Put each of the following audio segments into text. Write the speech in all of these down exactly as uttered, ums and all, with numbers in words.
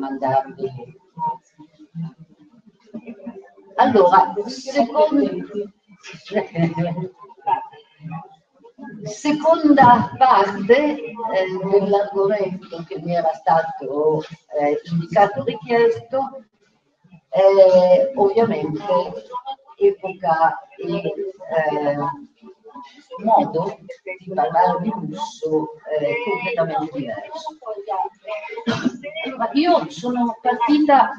mandarvi. Allora, secondo, seconda parte eh, dell'argomento che mi era stato eh, indicato, richiesto, eh, ovviamente epoca e eh, modo di parlare di lusso eh, completamente diverso. Allora, io sono partita,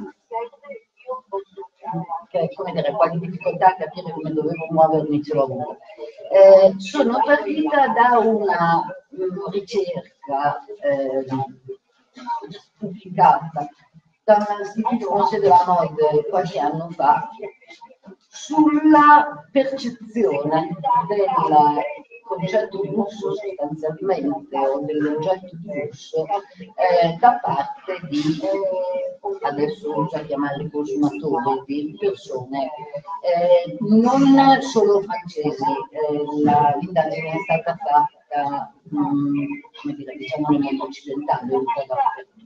che come dire, qualche difficoltà a capire come dovevo muovermi ce l'ho avuta. Eh, sono partita da una mh, ricerca eh, pubblicata da l'Istituto Français de la Mode qualche anno fa sulla percezione del concetto di lusso sostanzialmente o dell'oggetto di lusso eh, da parte di, eh, adesso uso a chiamarli consumatori, di persone eh, non solo francesi. Eh, l'indagine è stata fatta mh, come dire, diciamo nel mondo occidentale, un po' dappertutto.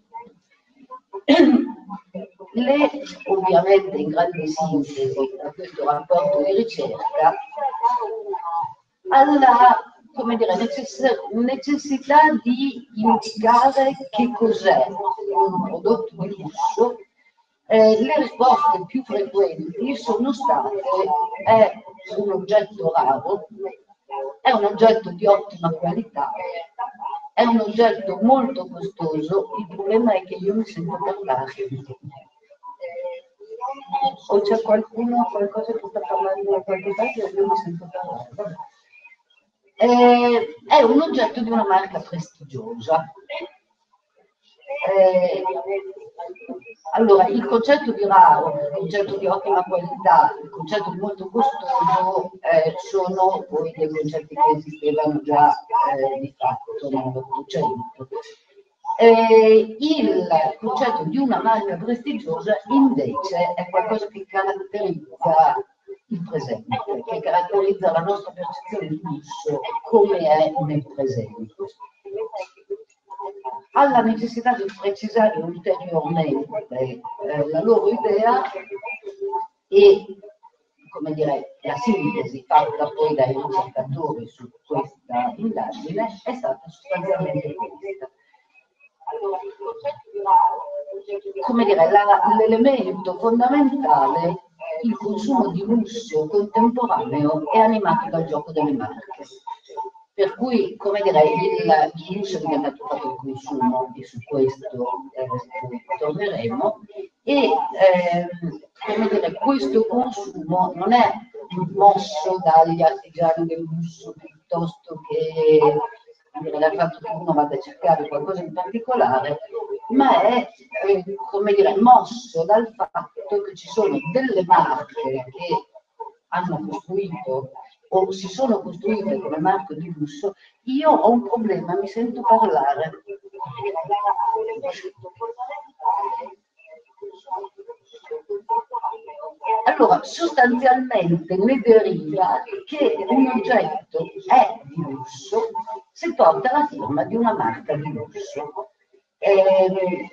Le, ovviamente in grande sintesi a questo rapporto di ricerca, alla come dire, necess necessità di indicare che cos'è un prodotto di lusso, eh, le risposte più frequenti sono state: è un oggetto raro, è un oggetto di ottima qualità, è un oggetto molto costoso. Il problema è che io mi sento parlare. O c'è qualcuno, qualcosa che sta parlando da qualche parte, io mi sento parlare. Eh, è un oggetto di una marca prestigiosa. Eh, allora, il concetto di raro, il concetto di ottima qualità, il concetto di molto costoso eh, sono poi dei concetti che esistevano già eh, di fatto nell'Ottocento. Eh, il concetto di una marca prestigiosa invece è qualcosa che caratterizza il presente, che caratterizza la nostra percezione di lusso come è nel presente. Alla necessità di precisare ulteriormente eh, la loro idea e, come dire, la sintesi fatta poi dai ricercatori su questa indagine è stata sostanzialmente questa. Come dire, l'elemento fondamentale, il consumo di lusso contemporaneo è animato dal gioco delle marche. Per cui, come dire, il, il lusso è diventato proprio il consumo, e su questo eh, torneremo, e eh, come dire, questo consumo non è mosso dagli artigiani del lusso piuttosto che dire, dal fatto che uno vada a cercare qualcosa in particolare, ma è eh, come dire, mosso dal fatto che ci sono delle marche che hanno costruito o si sono costruite come marche di lusso. Io ho un problema, mi sento parlare. Allora, sostanzialmente ne deriva che un oggetto è di lusso se porta la firma di una marca di lusso. Eh,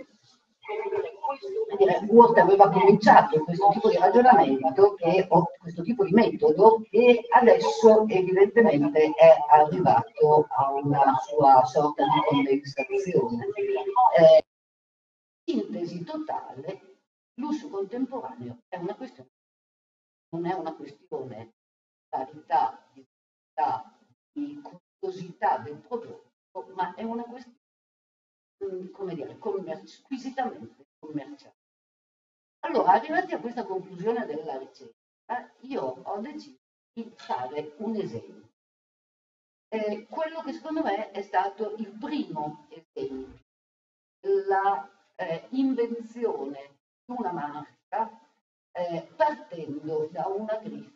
Ward aveva cominciato questo tipo di ragionamento, che, o questo tipo di metodo, che adesso evidentemente è arrivato a una sua sorta di condensazione. Eh, sintesi totale, lusso contemporaneo è una questione, non è una questione di qualità, di qualità, di curiosità del prodotto, ma è una questione, come dire, commer squisitamente commerciale. Allora, arrivati a questa conclusione della ricerca, io ho deciso di fare un esempio. Eh, quello che secondo me è stato il primo esempio, la eh, invenzione di una marca eh, partendo da una griffa.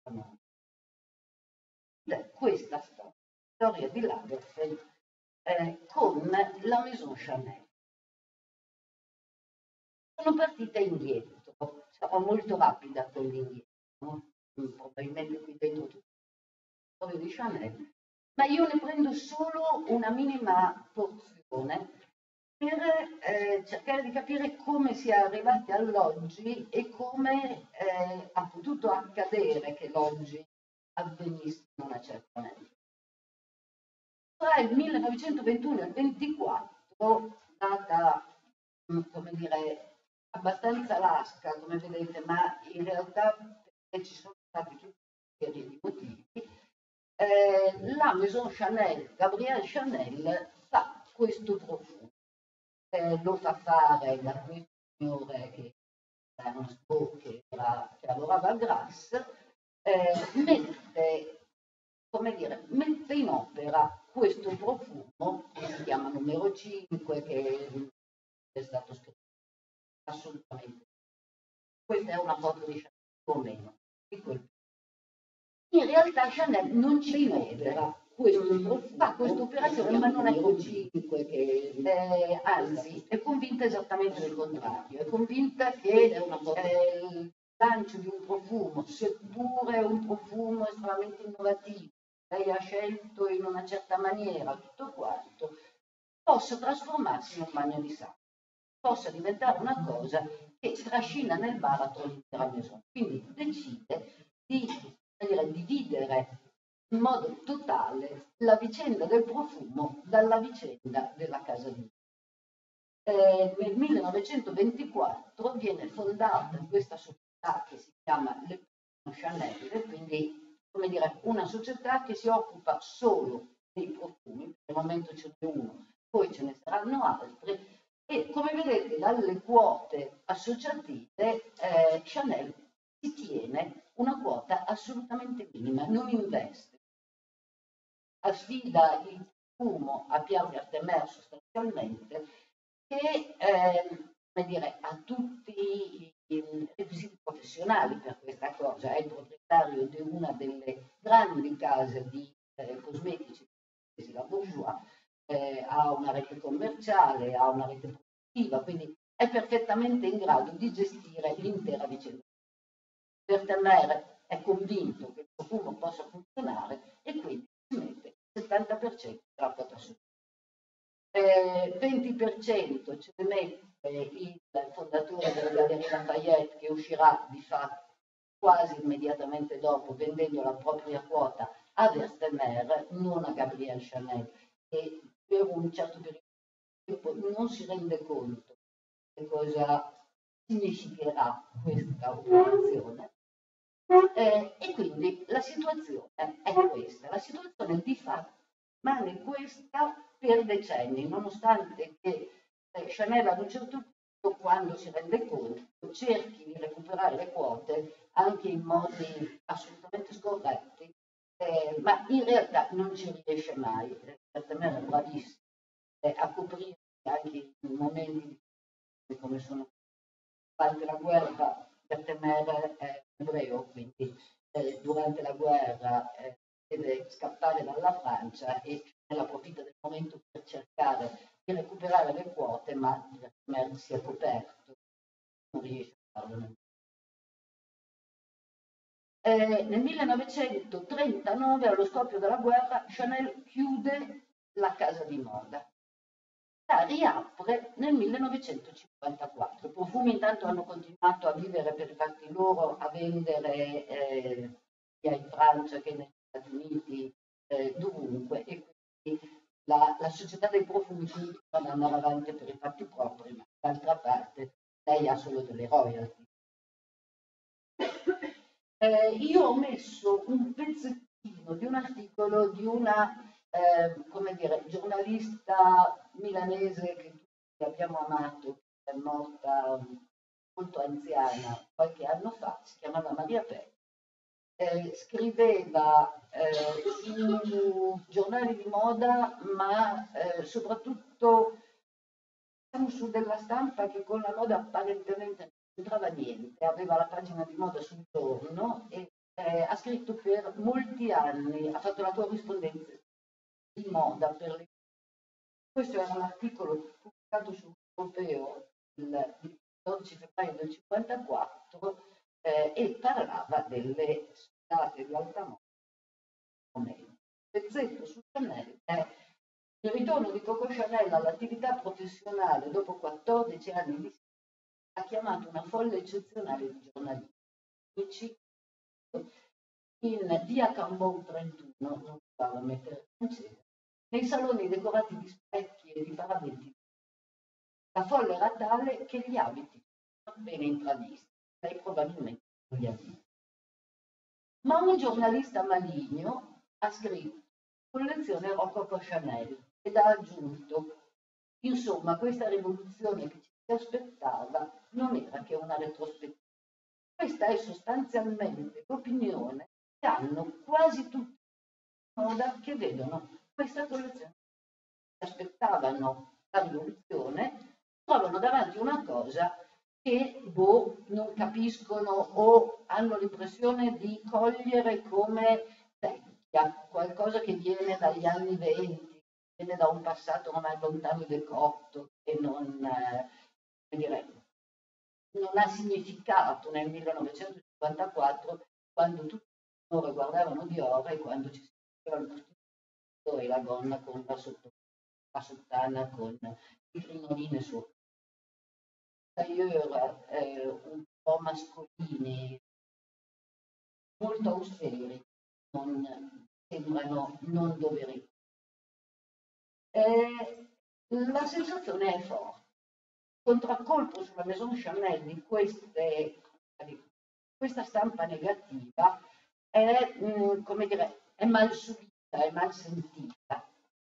Questa storia, storia di Lagerfeld eh, con la Maison Chanel. Sono partita indietro, sarò molto rapida con l'indietro, no? Probabilmente qui dentro tutto la storia di Chanel, ma io ne prendo solo una minima porzione per eh, cercare di capire come si è arrivati all'oggi e come eh, ha potuto accadere che l'oggi avvenisse in una certa maniera. Tra il millenovecentoventuno e il ventiquattro, data, come dire, abbastanza lasca, come vedete, ma in realtà ci sono stati tutta una serie di motivi, eh, la Maison Chanel, Gabrielle Chanel, fa questo profumo. Eh, lo fa fare da questo signore che era uno sto che, era, che lavorava a Grasse, eh, mette, come dire, mette in opera questo profumo che si chiama numero cinque, che è stato scritto assolutamente. Questa è una foto di Chanel o meno. Di quel. In realtà Chanel non ci crede questo, fa questa operazione, ma non è così, eh, anzi è convinta esattamente del contrario, è convinta che eh, il lancio di un profumo, seppure un profumo estremamente innovativo, lei ha scelto in una certa maniera tutto quanto, possa trasformarsi in un bagno di sangue, possa diventare una cosa che trascina nel baratro l'intera maison. Quindi decide di dire, dividere in modo totale la vicenda del profumo dalla vicenda della casa di eh, nel millenovecentoventiquattro viene fondata questa società che si chiama Le Chanel, quindi come dire, una società che si occupa solo dei profumi, per il momento ce n'è uno, poi ce ne saranno altri, e come vedete dalle quote associative eh, Chanel si tiene una quota assolutamente minima, non investe. Affida il profumo a Pierre Bertemer sostanzialmente, che eh, come dire, ha tutti i requisiti professionali per questa cosa, è il proprietario di una delle grandi case di eh, cosmetici, la Bourjois, eh, ha una rete commerciale, ha una rete produttiva, quindi è perfettamente in grado di gestire l'intera vicenda. Bertemer è convinto che il profumo possa funzionare e quindi si mette il settanta per cento della quota su. Eh, venti per cento ce ne mette il fondatore della Galleria Lafayette, che uscirà di fatto quasi immediatamente dopo vendendo la propria quota a Bertemer, non a Gabrielle Chanel, e per un certo periodo di tempo non si rende conto di cosa significherà questa operazione. Eh, e quindi la situazione è questa, la situazione di fatto rimane questa per decenni, nonostante che eh, Chanel ad un certo punto, quando si rende conto, cerchi di recuperare le quote anche in modi assolutamente scorretti, eh, ma in realtà non ci riesce mai, certamente è bravissimo eh, a coprire anche i momenti come sono durante la guerra. Bertemer è ebreo, quindi eh, durante la guerra eh, deve scappare dalla Francia e ne approfitta del momento per cercare di recuperare le quote, ma Bertemer si è coperto, non riesce a farlo. Eh, nel millenovecentotrentanove, allo scoppio della guerra, Chanel chiude la casa di moda. La riapre nel millenovecentocinquantaquattro. I profumi intanto hanno continuato a vivere per i fatti loro, a vendere eh, sia in Francia che negli Stati Uniti, eh, dovunque, e quindi la, la società dei profumi continua ad andare avanti per i fatti propri, ma d'altra parte lei ha solo delle royalty. Eh, io ho messo un pezzettino di un articolo di una eh, come dire, giornalista milanese che tutti abbiamo amato, che è morta molto anziana qualche anno fa, si chiamava Maria Pei. Eh, scriveva eh, su giornali di moda, ma eh, soprattutto su della stampa che con la moda apparentemente non c'entrava niente, aveva la pagina di moda sul giorno e eh, ha scritto per molti anni, ha fatto la corrispondenza di moda per le. Questo era un articolo pubblicato sul Europeo il dodici febbraio del cinquantaquattro eh, e parlava delle state di alta moda. Il pezzetto su Chanel è Il ritorno di Coco Chanel all'attività professionale dopo quattordici anni di ha chiamato una folla eccezionale di giornalisti in via Cambon trentuno, non stavo a mettere francese, nei saloni decorati di specchi e di paraventi. La folla era tale che gli abiti sono appena intravisti, lei probabilmente non li ha visti. Ma un giornalista maligno ha scritto collezione Coco Chanel ed ha aggiunto: insomma, questa rivoluzione che ci si aspettava non era che una retrospettiva. Questa è sostanzialmente l'opinione che hanno quasi tutti i moda che vedono questa collezione. Si aspettavano la rivoluzione, trovano davanti una cosa che boh, non capiscono o hanno l'impressione di cogliere come vecchia, qualcosa che viene dagli anni venti, viene da un passato ormai lontano e decotto, che non, eh, dire, non ha significato nel millenovecentocinquantaquattro, quando tutti loro guardavano Dior e quando ci si vedeva il vestito e la donna con la, sotto, la sottana con i crinoline sotto. Tailleur eh, un po' mascolini, molto austeri, non, sembrano non doverosi. Eh, la sensazione è forte. Contraccolpo sulla Maison Chanel di queste, di questa stampa negativa è, mh, come dire, è mal subita, è mal sentita.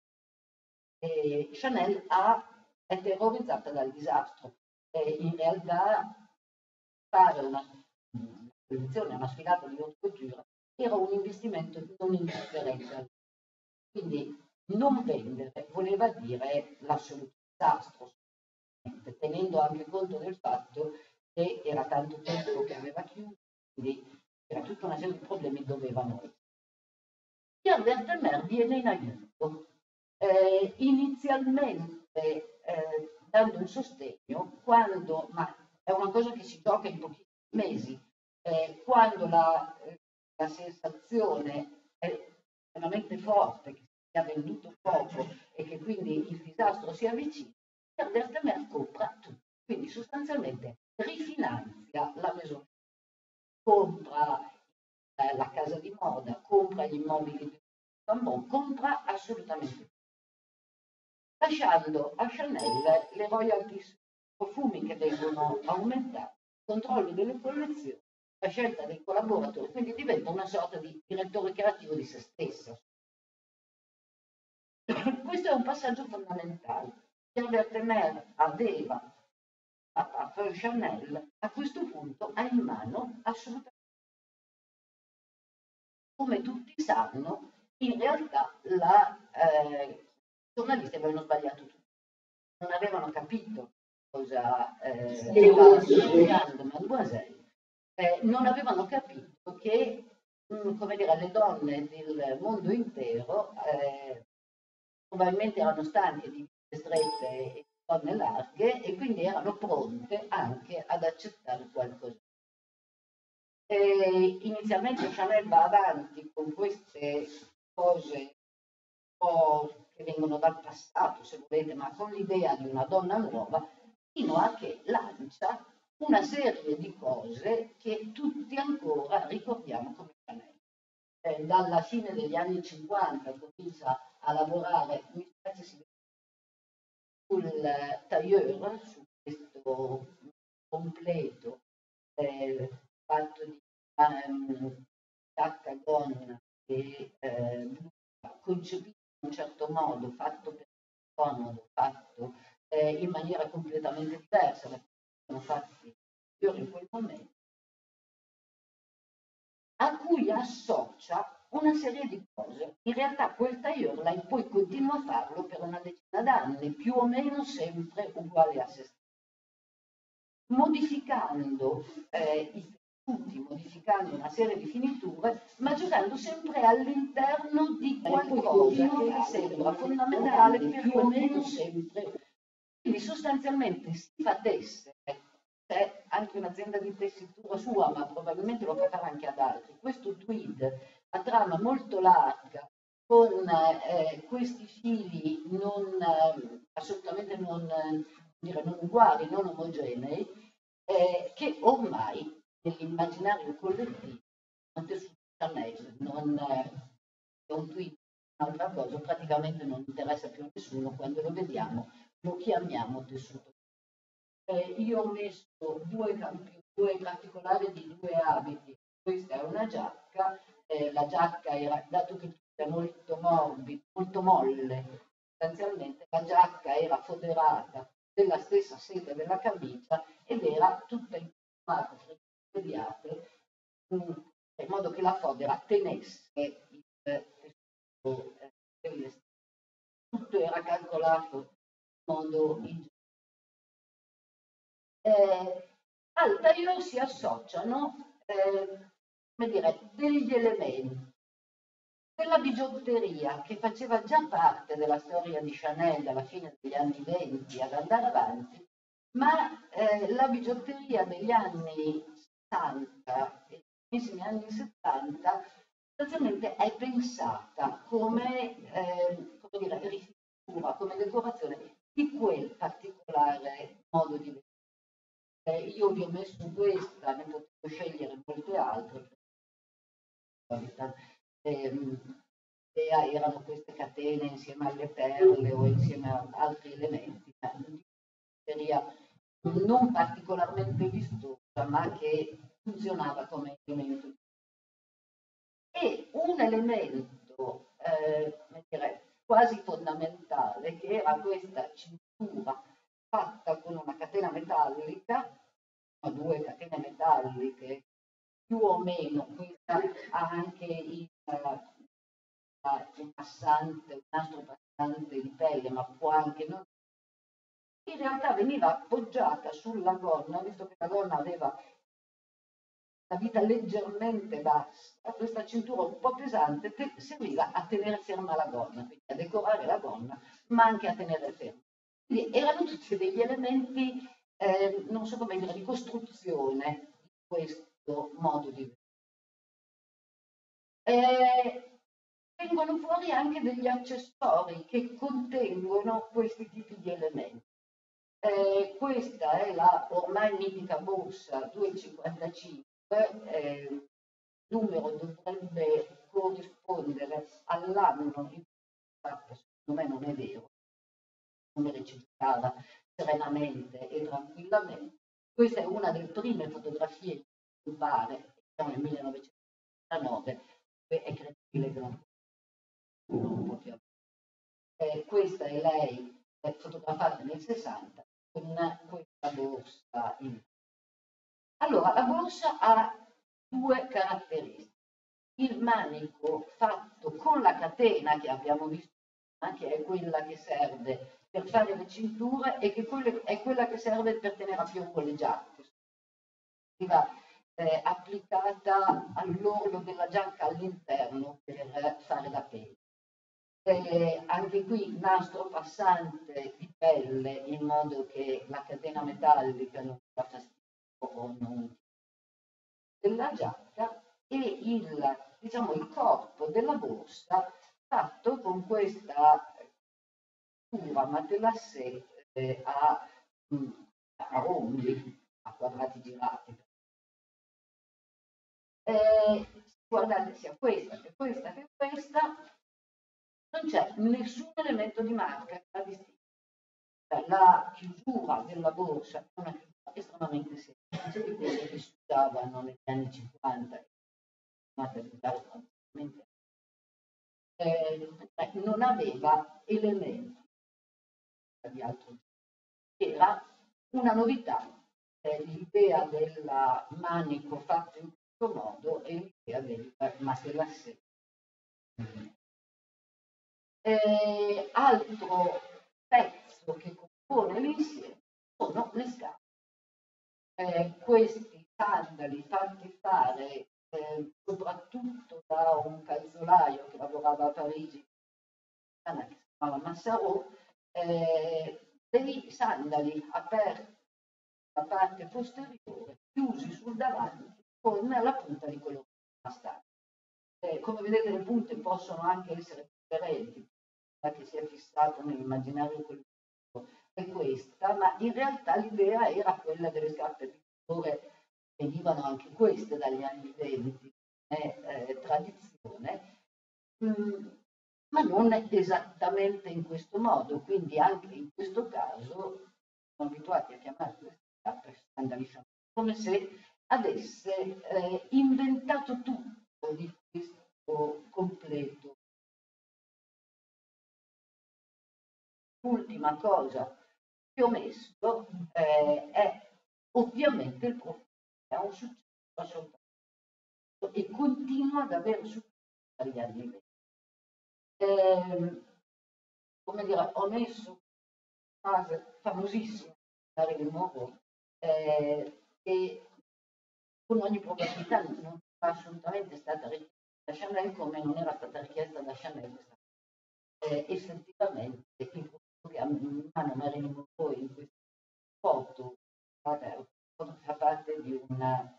E Chanel ha, è terrorizzata dal disastro. E in realtà fare una, una collezione, una sfilata di haute couture era un investimento non indifferente. Quindi non vendere voleva dire l'assoluto disastro, tenendo anche conto del fatto che era tanto tempo che aveva chiuso, quindi era tutta una serie di problemi che dovevano essere. Pierre Bertemer viene in aiuto, eh, inizialmente eh, dando un sostegno, quando, ma è una cosa che si gioca in pochissimi mesi, eh, quando la, la sensazione è veramente forte, che si sia venduto poco e che quindi il disastro si avvicina, Pierre Bertemer compra tutto, quindi sostanzialmente rifinanzia la Maison, compra eh, la casa di moda, compra gli immobili di Cambon, compra assolutamente tutto, lasciando a Chanel le royalties, profumi che vengono aumentati, il controllo delle collezioni, la scelta dei collaboratori, quindi diventa una sorta di direttore creativo di se stessa. Questo è un passaggio fondamentale. Pierre Bertemer aveva a, a Chanel, a questo punto ha in mano assolutamente, come tutti sanno, in realtà la, eh, i giornalisti avevano sbagliato tutto, non avevano capito cosa eh, stava studiando Mademoiselle, eh, non avevano capito che mh, come dire, le donne del mondo intero eh, probabilmente erano stanche di vite strette e donne larghe e quindi erano pronte anche ad accettare qualcosa. E inizialmente Chanel va avanti con queste cose un po' che vengono dal passato, se volete, ma con l'idea di una donna nuova, fino a che lancia una serie di cose che tutti ancora ricordiamo come Chanel. Eh, dalla fine degli anni cinquanta comincia a lavorare, mi spiace si vede, sul tailleur, su questo completo eh, fatto di um, giacca, gonna e eh, concepito in un certo modo, fatto per comodo, fatto eh, in maniera completamente diversa, perché sono fatti in quel momento, a cui associa una serie di cose. In realtà quel tailleur lei poi continua a farlo per una decina d'anni, più o meno sempre uguale a se stesso, modificando eh, i tessuti, modificando una serie di finiture, ma giocando sempre all'interno di qualcosa che le sembra fondamentale più o meno sempre. Quindi sostanzialmente si fa tessere, c'è anche un'azienda di tessitura sua, ma probabilmente lo fa fare anche ad altri. Questo tweed a trama molto larga, con eh, questi fili non, eh, assolutamente non, eh, dire, non uguali, non omogenei, eh, che ormai nell'immaginario collettivo, un tessuto Chanel, non eh, è un tweet, un'altra cosa, praticamente non interessa più a nessuno, quando lo vediamo lo chiamiamo tessuto. Eh, io ho messo due, due particolari di due abiti, questa è una giacca, eh, la giacca era, dato che è molto morbida, molto molle, sostanzialmente la giacca era foderata della stessa seta della camicia ed era tutta informata, frequenziate, in modo che la fodera tenesse il tessuto eh, del vestito. Tutto era calcolato in modo ingegnoso. Eh, al tailleur si associano eh, come dire, degli elementi della bigiotteria che faceva già parte della storia di Chanel alla fine degli anni venti ad andare avanti, ma eh, la bigiotteria degli anni sessanta e primissimi anni settanta sostanzialmente è pensata come, eh, come dire, rifinitura, come decorazione di quel particolare modo di vedere. Eh, io vi ho messo questa, ne potevo scegliere molte altre. Eh, erano queste catene insieme alle perle o insieme a altri elementi, non particolarmente vistosa, ma che funzionava come elemento. E un elemento eh, dire, quasi fondamentale, che era questa cintura fatta con una catena metallica, due catene metalliche, più o meno, questa ha anche il, un passante, un nastro passante di pelle, ma può anche non. In realtà veniva appoggiata sulla gonna, visto che la gonna aveva la vita leggermente bassa, questa cintura un po' pesante serviva a tenere ferma la gonna, quindi a decorare la gonna, ma anche a tenere ferma. Quindi erano tutti degli elementi, eh, non so come dire, di costruzione di questo modo di vedere. Eh, vengono fuori anche degli accessori che contengono questi tipi di elementi. Eh, questa è la ormai mitica borsa due virgola cinquantacinque, eh, il numero dovrebbe corrispondere all'anno in cui fatto, secondo me non è vero, il numero ci giocava serenamente e tranquillamente. Questa è una delle prime fotografie che compare, siamo nel millenovecentonovantanove, è credibile che non, non può più. Eh, questa è lei è fotografata nel sessanta con questa borsa in. Allora, la borsa ha due caratteristiche. Il manico fatto con la catena che abbiamo visto, che è quella che serve per fare le cinture e che è quella che serve per tenere a fiocco le giacche. Va eh, applicata all'orlo della giacca all'interno per fare la pelle. Eh, anche qui nastro passante di pelle in modo che la catena metallica non fa fastidio o non della giacca e il, diciamo, il corpo della borsa fatto con questa curva matelassé eh, a, a rombi, a quadrati girati. Eh, guardate sia questa che questa che questa, non c'è nessun elemento di marca che la distingue. La chiusura della borsa è una chiusura estremamente semplice di quelle che si usavano negli anni cinquanta, eh, non aveva elementi di altro genere. Era una novità, eh, l'idea del manico fatto in questo modo e l'idea del matelassé. Eh, altro pezzo che compone l'insieme sono le scarpe. Eh, questi sandali fatti fare eh, soprattutto da un calzolaio che lavorava a Parigi, che si chiamava Massaro, eh, dei sandali aperti la parte posteriore, chiusi sul davanti con la punta di colore bastante. Eh, come vedete le punte possono anche essere differenti, che si è fissato nell'immaginario collettivo è questa, ma in realtà l'idea era quella delle scarpe di colore, venivano anche queste dagli anni venti, è eh, tradizione, mh, ma non esattamente in questo modo, quindi anche in questo caso siamo abituati a chiamare queste scarpe scandalisciamo, come se avesse eh, inventato tutto di questo completo. L'ultima cosa che ho messo eh, è ovviamente il profilo, è un successo assolutamente e continua ad avere successo dagli anni venti. Eh, come dire, ho messo una frase famosissima di Marilyn Monroe eh, che con ogni probabilità non era assolutamente stata richiesta da Chanel come non era stata richiesta da Chanel questa eh, effettivamente il profilo che ha in mano Marilyn Monroe in questa foto fa parte di una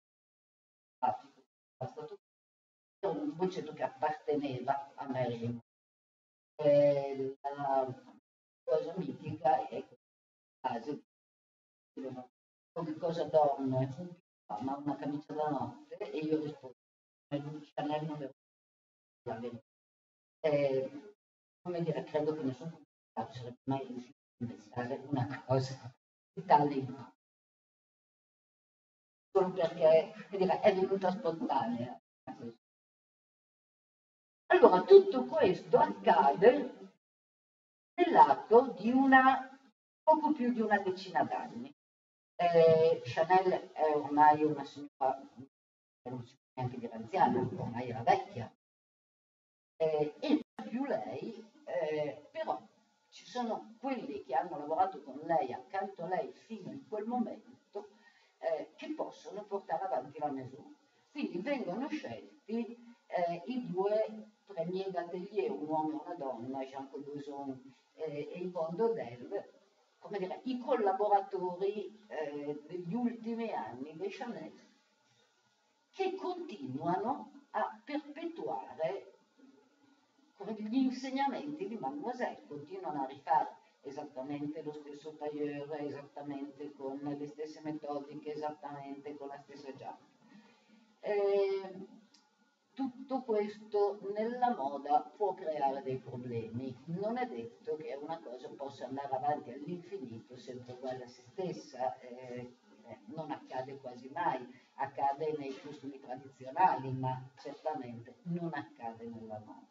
un concetto che apparteneva a Marilyn Monroe. La cosa mitica è questa frase, come cosa dorme un ma una camicia da notte e io rispondo Chanel non devo la verità. Eh, come dire, credo che nessun pubblicato sarebbe mai riuscito a pensare una cosa di tale impatto. Solo perché dire, è venuta spontanea. Allora, tutto questo accade nell'arco di una poco più di una decina d'anni. Eh, Chanel è ormai una signora, non si può neanche dire anziana, ormai era vecchia, eh, e più lei, eh, però ci sono quelli che hanno lavorato con lei, accanto a lei fino in quel momento, eh, che possono portare avanti la Maison. Quindi vengono scelti eh, i due premier d'atelier, un uomo e una donna, Jean-Paul Gauson eh, e Yvonne Dodel, come dire, i collaboratori eh, degli ultimi anni di Chanel, che continuano a perpetuare come gli insegnamenti di Mademoiselle, continuano a rifare esattamente lo stesso tailleur, esattamente con le stesse metodiche, esattamente con la stessa giacca. Eh, tutto questo nella moda può creare dei problemi. Non è detto che una cosa possa andare avanti all'infinito sempre uguale a se stessa, eh, non accade quasi mai, accade nei costumi tradizionali, ma certamente non accade nella moda.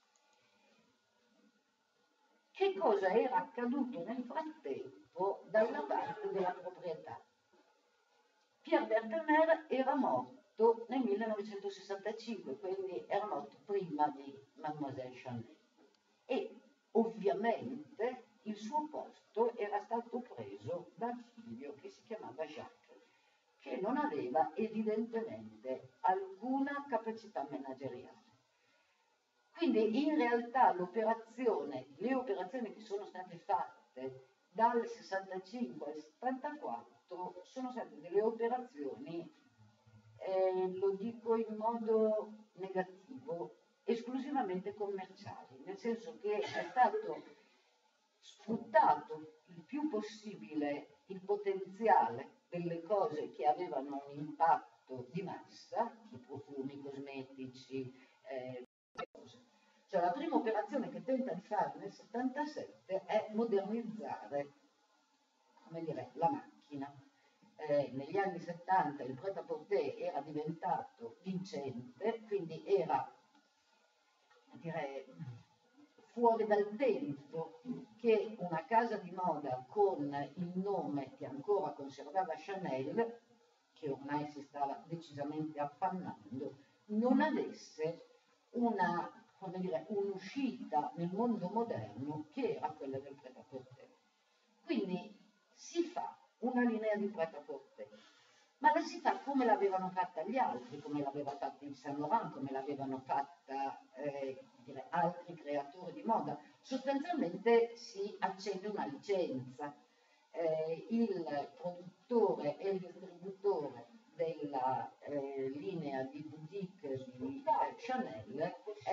Che cosa era accaduto nel frattempo dalla parte della proprietà? Pierre Berghemer era morto nel millenovecentosessantacinque, quindi era morto prima di Mademoiselle Chanel. E ovviamente il suo posto era stato preso dal figlio che si chiamava Jacques, che non aveva evidentemente alcuna capacità manageriale. Quindi in realtà l'operazione, le operazioni che sono state fatte dal sessantacinque al settantaquattro sono state delle operazioni, eh, lo dico in modo negativo, esclusivamente commerciali, nel senso che è stato sfruttato il più possibile il potenziale delle cose che avevano un impatto di massa, i profumi, i cosmetici, eh, cose. Cioè la prima operazione che tenta di fare nel settantasette è modernizzare, come dire, la macchina. Eh, negli anni settanta il pret-à-porter era diventato vincente, quindi era, direi, fuori dal tempo che una casa di moda con il nome che ancora conservava Chanel, che ormai si stava decisamente appannando, non avesse una, come dire, un'uscita nel mondo moderno che era quella del pret-à-porter. Quindi si fa una linea di pret-à-porter, ma la si fa come l'avevano fatta gli altri, come l'aveva fatta Yves Saint Laurent, come l'avevano fatta eh, dire, altri creatori di moda. Sostanzialmente si accende una licenza. Eh, il produttore e il distributore della eh, linea di boutique di eh, Chanel è, si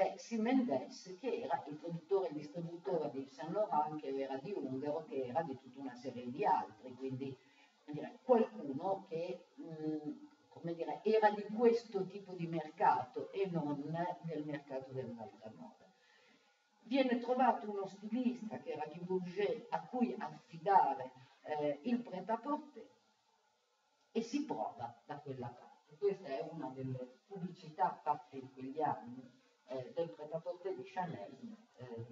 Mendes, che era il produttore e il distributore di Saint Laurent, che era di Ungaro, che era di tutta una serie di altri, quindi dire, qualcuno che mh, come dire, era di questo tipo di mercato e non del mercato dell'alta moda. Viene trovato uno stilista che era di Bourget a cui affidare eh, il prêt-à-porter e si prova da quella parte. Questa è una delle pubblicità fatte in quegli anni eh, del prêt-à-porter di Chanel eh,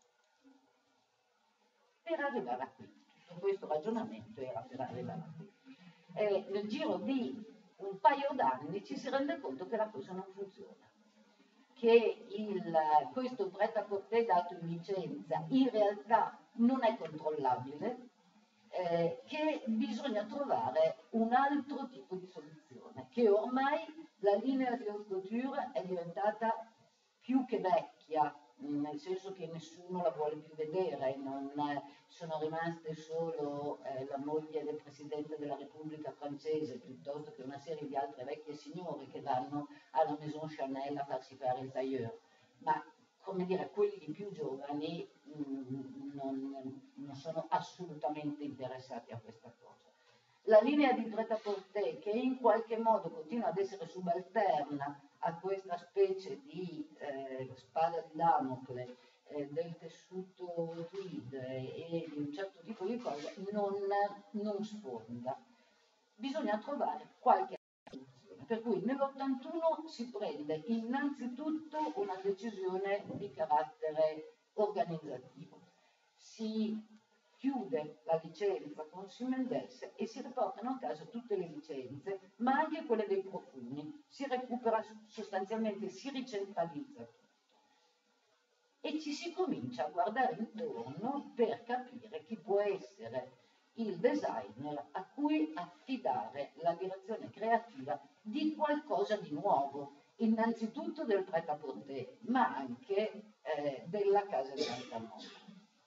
per arrivare a qui. Tutto questo ragionamento era per arrivare a qui. Eh, nel giro di un paio d'anni ci si rende conto che la cosa non funziona, che il, questo prêt-à-porter dato in licenza in realtà non è controllabile, eh, che bisogna trovare un altro tipo di soluzione, che ormai la linea di haute couture è diventata più che vecchia, nel senso che nessuno la vuole più vedere, non, sono rimaste solo eh, la moglie del Presidente della Repubblica francese piuttosto che una serie di altre vecchie signore che vanno alla Maison Chanel a farsi fare il tailleur, ma come dire, quelli più giovani mh, non, non sono assolutamente interessati a questa cosa. La linea di prêt-à-porter, che in qualche modo continua ad essere subalterna a questa specie di eh, spada di Damocle eh, del tessuto tweed e di un certo tipo di cose, non, non sfonda. Bisogna trovare qualche soluzione. Per cui nell'ottantuno si prende innanzitutto una decisione di carattere organizzativo. Si chiude la licenza con Simmendes e si riportano a casa tutte le licenze, ma anche quelle dei profumi. Si recupera sostanzialmente, si ricentralizza tutto. E ci si comincia a guardare intorno per capire chi può essere il designer a cui affidare la direzione creativa di qualcosa di nuovo, innanzitutto del prêt-à-porter, ma anche eh, della casa di alta moda.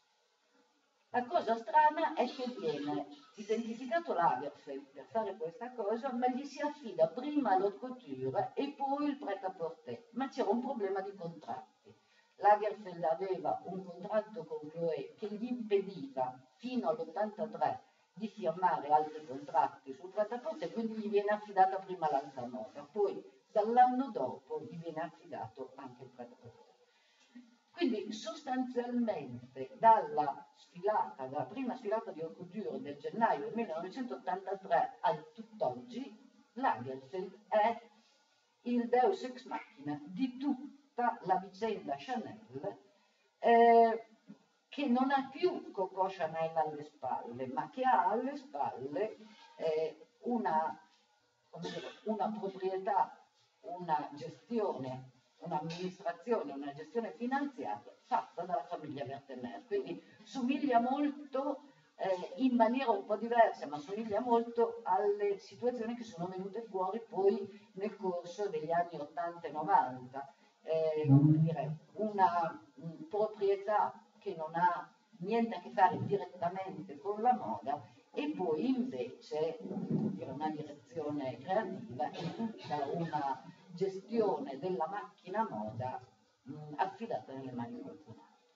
La cosa strana è che viene identificato Lagerfeld per fare questa cosa, ma gli si affida prima l'haute couture e poi il prêt-à-porter, ma c'era un problema di contratti. Lagerfeld aveva un contratto con Chloé che gli impediva fino all'ottantatré di firmare altri contratti sul prêt-à-porter, quindi gli viene affidata prima l'alta moda, poi dall'anno dopo gli viene affidato anche il prêt-à-porter. Quindi sostanzialmente dalla sfilata, dalla prima sfilata di haute couture del gennaio del millenovecentottantatré a tutt'oggi, Lagerfeld è il deus ex machina di tutta la vicenda Chanel, eh, che non ha più Coco Chanel alle spalle, ma che ha alle spalle eh, una, come dire, una proprietà, una gestione, un'amministrazione, una gestione finanziaria fatta dalla famiglia Vertemer. Quindi somiglia molto, eh, in maniera un po' diversa, ma somiglia molto alle situazioni che sono venute fuori poi nel corso degli anni ottanta e novanta. Eh, dire, una mh, proprietà che non ha niente a che fare direttamente con la moda e poi invece dire, una direzione creativa e tutta una gestione della macchina moda mh, affidata nelle mani di qualcun altro.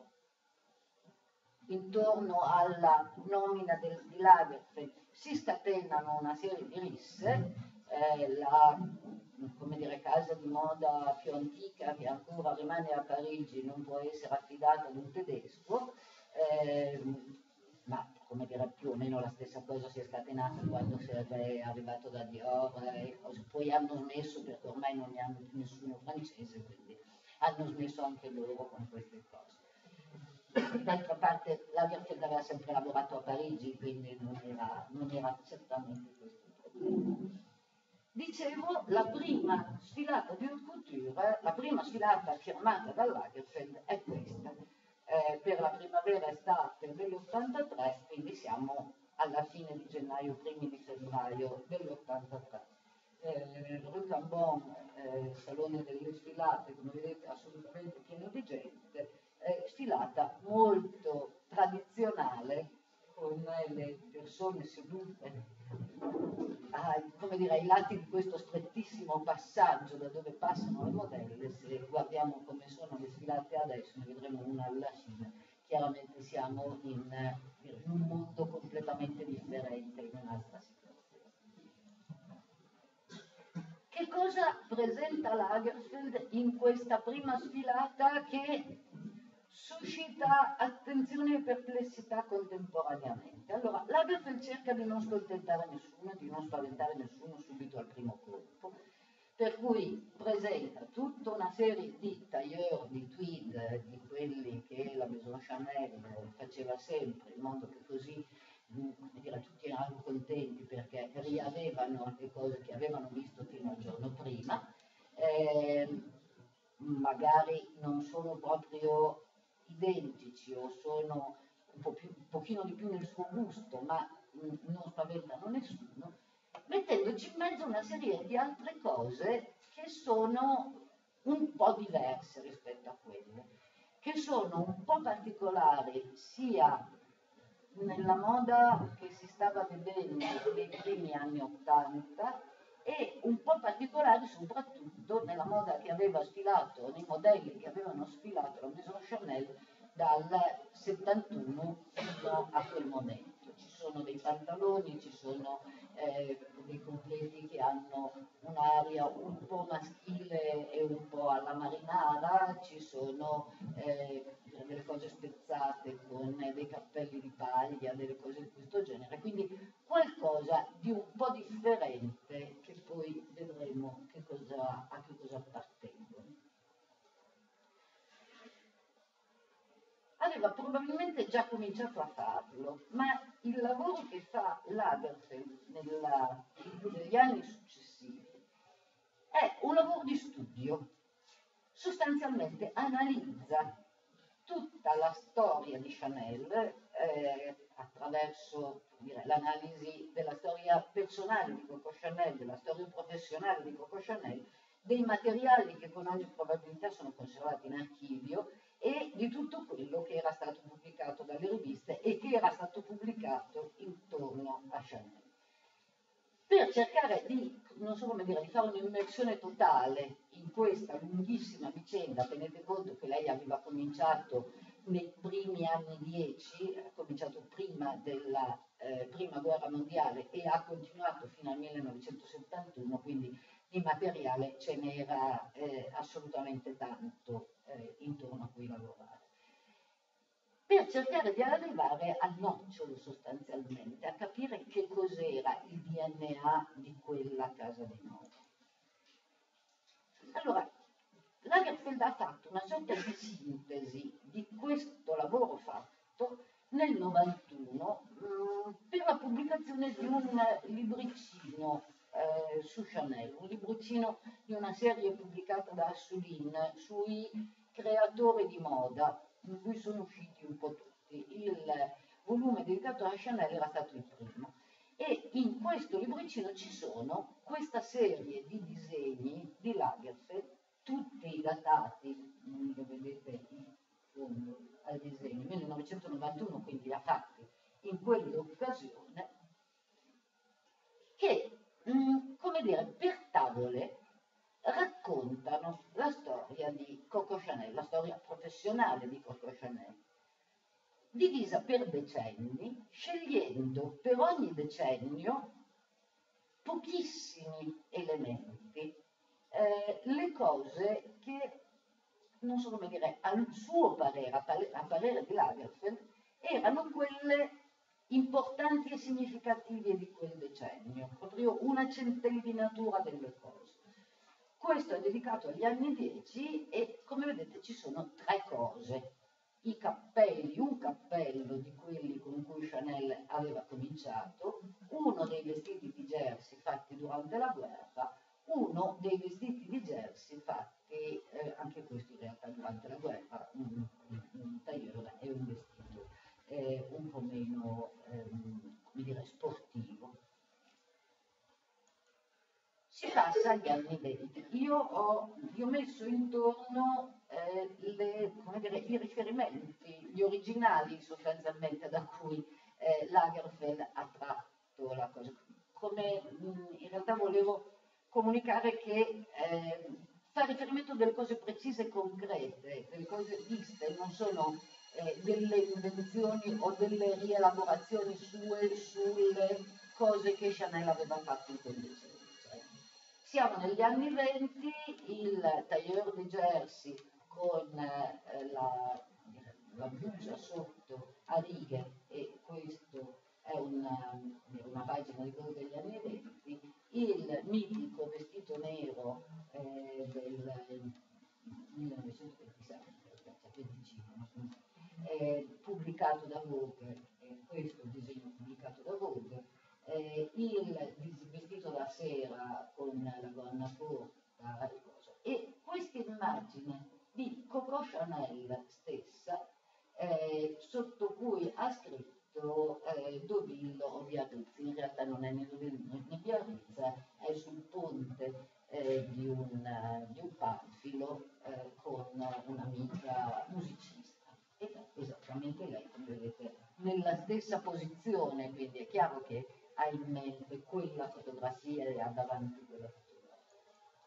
Intorno alla nomina del, di Lagerfeld si scatenano una serie di risse, eh, la come dire, casa di moda più antica che ancora rimane a Parigi non può essere affidata ad un tedesco, eh, ma come dire, più o meno la stessa cosa si è scatenata quando è arrivato da Dior, e poi hanno smesso perché ormai non ne hanno più nessuno francese, quindi hanno smesso anche loro con queste cose. D'altra parte Lagerfeld aveva sempre lavorato a Parigi, quindi non era, non era certamente questo il problema. Dicevo, la prima sfilata di haute couture, la prima sfilata firmata da Lagerfeld è questa, eh, per la primavera-estate dell'ottantatré, quindi siamo alla fine di gennaio, primi di febbraio dell'ottantatré. Eh, Rue Cambon, eh, salone delle sfilate, come vedete assolutamente pieno di gente, eh, sfilata molto tradizionale, con le persone sedute come dire, ai lati di questo strettissimo passaggio da dove passano le modelle, se guardiamo come sono le sfilate adesso, ne vedremo una alla fine, chiaramente siamo in, in un mondo completamente differente, in un'altra situazione. Che cosa presenta Lagerfeld in questa prima sfilata che suscita attenzione e perplessità contemporaneamente? Allora, Lagerfeld cerca di non scontentare nessuno, di non spaventare nessuno subito al primo colpo, per cui presenta tutta una serie di tailleur, di tweed, di quelli che la Maison Chanel faceva sempre, in modo che così, come dire, tutti erano contenti perché riavevano le cose che avevano visto fino al giorno prima, eh, magari non sono proprio identici o sono un, po più, un pochino di più nel suo gusto, ma mh, non spaventano nessuno, mettendoci in mezzo una serie di altre cose che sono un po' diverse rispetto a quelle, che sono un po' particolari sia nella moda che si stava vedendo nei primi anni Ottanta e un po' particolari soprattutto nella moda che aveva sfilato, nei modelli che avevano sfilato la Maison Chanel dal settantuno fino a quel momento. Ci sono dei pantaloni, ci sono eh, dei completi che hanno un'aria un po' maschile e un po' alla marinara, ci sono eh, delle cose spezzate con dei cappelli di paglia, delle cose di questo genere, quindi qualcosa di un po' differente che poi vedremo che cosa, a che cosa appartengono. Aveva probabilmente già cominciato a farlo, ma il lavoro che fa Lagerfeld nella, negli anni successivi è un lavoro di studio, sostanzialmente analizza tutta la storia di Chanel eh, attraverso l'analisi della storia personale di Coco Chanel, della storia professionale di Coco Chanel, dei materiali che con oggi probabilità sono conservati in archivio e di tutto quello che era stato pubblicato dalle riviste e che era stato pubblicato intorno a Chanel. Per cercare di, non so come dire, di fare un'immersione totale in questa lunghissima vicenda, tenete conto che lei aveva cominciato nei primi anni dieci, ha cominciato prima della eh, prima guerra mondiale e ha continuato fino al millenovecentosettantuno, quindi di materiale ce n'era eh, assolutamente tanto eh, intorno a cui lavorare. Per cercare di arrivare al nocciolo sostanzialmente, a capire che cos'era il D N A di quella casa di moda. Allora, Lagerfeld ha fatto una sorta di sintesi di questo lavoro fatto nel novantuno mh, per la pubblicazione di un libricino eh, su Chanel, un libricino di una serie pubblicata da Assouline sui creatori di moda, in cui sono usciti un po' tutti. Il volume dedicato a Chanel era stato il primo. E in questo libricino ci sono questa serie di disegni di Lagerfeld, tutti datati, lo vedete in fondo al disegno, millenovecentonovantuno, quindi li ha fatti in quell'occasione, che, mh, come dire, per tavole raccontano la storia di Coco Chanel, la storia professionale di Coco Chanel, divisa per decenni, scegliendo per ogni decennio pochissimi elementi, eh, le cose che, non so come dire, a suo parere, a, pare, a parere di Lagerfeld, erano quelle importanti e significative di quel decennio, proprio una centellinatura delle cose. Questo è dedicato agli anni dieci e, come vedete, ci sono tre cose. I cappelli, un cappello di quelli con cui Chanel aveva cominciato, uno dei vestiti di jersey fatti durante la guerra, uno dei vestiti di jersey fatti, eh, anche questo in realtà durante la guerra, un, un tailleur e un vestito eh, un po' meno, ehm, come dire, sportivo. Si passa agli anni venti. Io ho, vi ho messo intorno eh, le, come dire, i riferimenti, gli originali sostanzialmente da cui eh, Lagerfeld ha tratto la cosa. come mh, in realtà volevo comunicare che eh, fa riferimento a delle cose precise e concrete, delle cose viste, non sono eh, delle invenzioni o delle rielaborazioni sue sulle cose che Chanel aveva fatto in quel decennio. Cioè, siamo negli anni venti, il tailleur di Jersey con eh, la, la blusa sotto a righe, e questo è una, una pagina di quello degli anni venti, il mitico vestito nero eh, del millenovecentoventisei, cioè venticinque, eh, pubblicato da Vogue, eh, questo disegno pubblicato da Vogue, eh, il vestito da sera con la gonna corta e cosa. E questa immagine di Coco Chanel stessa, eh, sotto cui ha scritto eh, Deauville o Biarritz, in realtà non è né Deauville né Biarritz, è sul ponte eh, di, un, di un panfilo eh, con un'amica musicista. Ed è esattamente lei, come vedete, nella stessa posizione, quindi è chiaro che ha in mente quella fotografia e ha davanti quella fotografia.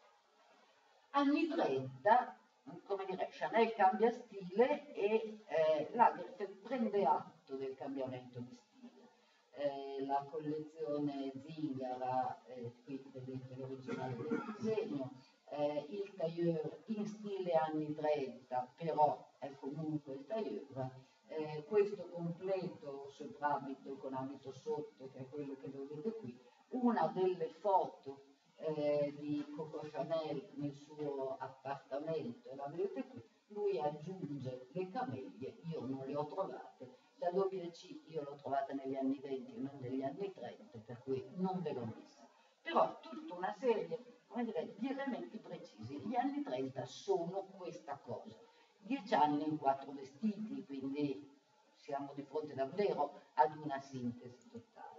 Anni trenta, come dire, Chanel cambia stile e eh, Lagerfeld prende atto del cambiamento di stile. Eh, la collezione Zingara, eh, qui vedete l'originale del disegno, eh, il tailleur in stile anni trenta, però è comunque il tailleur, eh, questo completo soprabito con abito sotto, che è quello che vedete qui, una delle foto eh, di Coco Chanel nel suo appartamento, la vedete qui, lui aggiunge le camelie, io non le ho trovate, la doppia C io l'ho trovata negli anni venti e non negli anni trenta, per cui non ve l'ho messa. Però tutta una serie, come dire, di elementi precisi. Gli anni trenta sono questa cosa. Dieci anni in quattro vestiti, quindi siamo di fronte davvero ad una sintesi totale.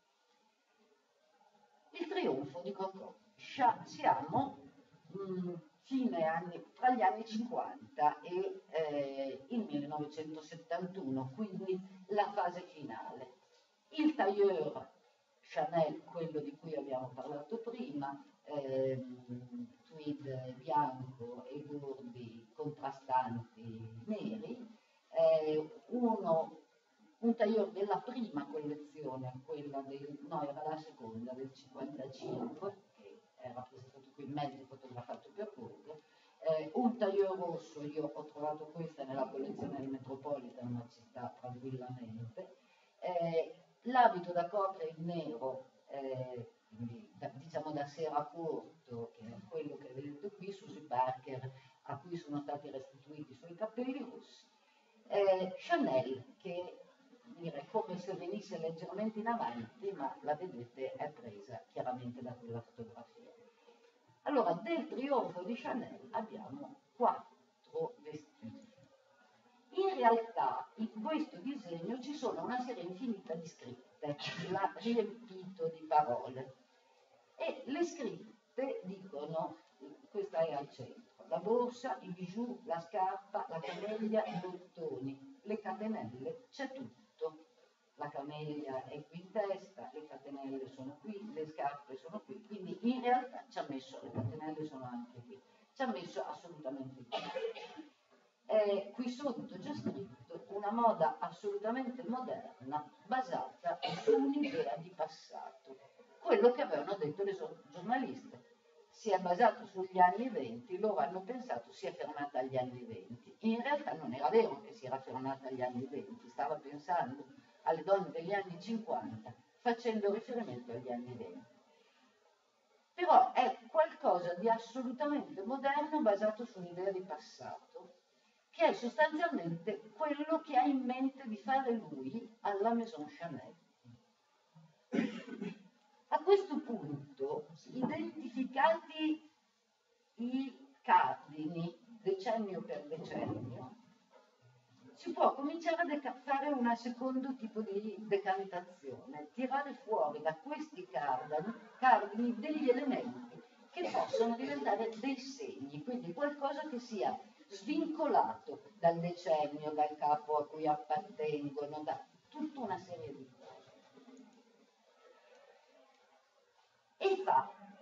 Il trionfo di Coco. Siamo mh, fine anni, tra gli anni cinquanta e eh, il millenovecentosettantuno, quindi la fase finale. Il tailleur Chanel, quello di cui abbiamo parlato prima, ehm, tweed bianco e bordi contrastanti neri, eh, uno, un tailleur della prima collezione, quella del, no, era la seconda, del cinquantacinque, che è rappresentato qui in mezzo, fotografato per Vogue, eh, un tailleur rosso, io ho trovato questa nella collezione del Metropolitan, ma ci sta tranquillamente, eh, l'abito da cocktail nero, eh, quindi da, diciamo da sera corto, che è quello che vedete qui, Susie Parker, a cui sono stati restituiti i suoi capelli rossi, eh, Chanel, che dire, come se venisse leggermente in avanti, ma la vedete è presa chiaramente da quella fotografia. Allora, del trionfo di Chanel abbiamo quattro vestiti. In realtà in questo disegno ci sono una serie infinita di scritte, l'ha riempito di parole, e le scritte dicono, questa è al centro, la borsa, i bijou, la scarpa, la camelia, i bottoni, le catenelle, c'è tutto. La camelia è qui in testa, le catenelle sono qui, le scarpe sono qui, quindi in realtà ci ha messo, le catenelle sono anche qui, ci ha messo assolutamente tutto. Eh, qui sotto c'è scritto una moda assolutamente moderna basata su un'idea di passato. Quello che avevano detto le giornaliste. Si è basato sugli anni venti, loro hanno pensato si è fermata agli anni venti. In realtà non era vero che si era fermata agli anni venti, stava pensando alle donne degli anni cinquanta facendo riferimento agli anni venti. Però è qualcosa di assolutamente moderno basato su un'idea di passato, che è sostanzialmente quello che ha in mente di fare lui alla Maison Chanel. A questo punto, identificati i cardini decennio per decennio, si può cominciare a fare un secondo tipo di decantazione, tirare fuori da questi cardini, cardini degli elementi che possono diventare dei segni, quindi qualcosa che sia svincolato dal decennio, dal capo a cui appartengono, da tutta una serie di cose.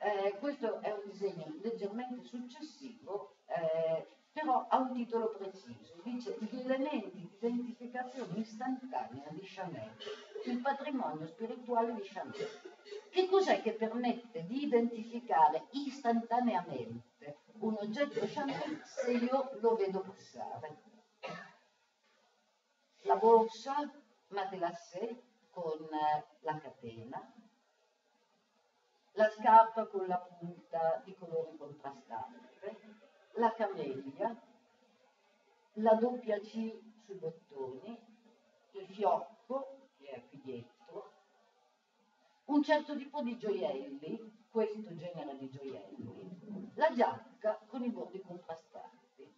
Eh, questo è un disegno leggermente successivo, eh, però ha un titolo preciso. Dice gli elementi di identificazione istantanea di Chanel, il patrimonio spirituale di Chanel. Che cos'è che permette di identificare istantaneamente un oggetto Chanel se io lo vedo passare? La borsa matelassé con la catena, la scarpa con la punta di colore contrastante, la camellia, la doppia C sui bottoni, il fiocco, che è qui dietro, un certo tipo di gioielli, questo genere di gioielli, la giacca con i bordi contrastanti.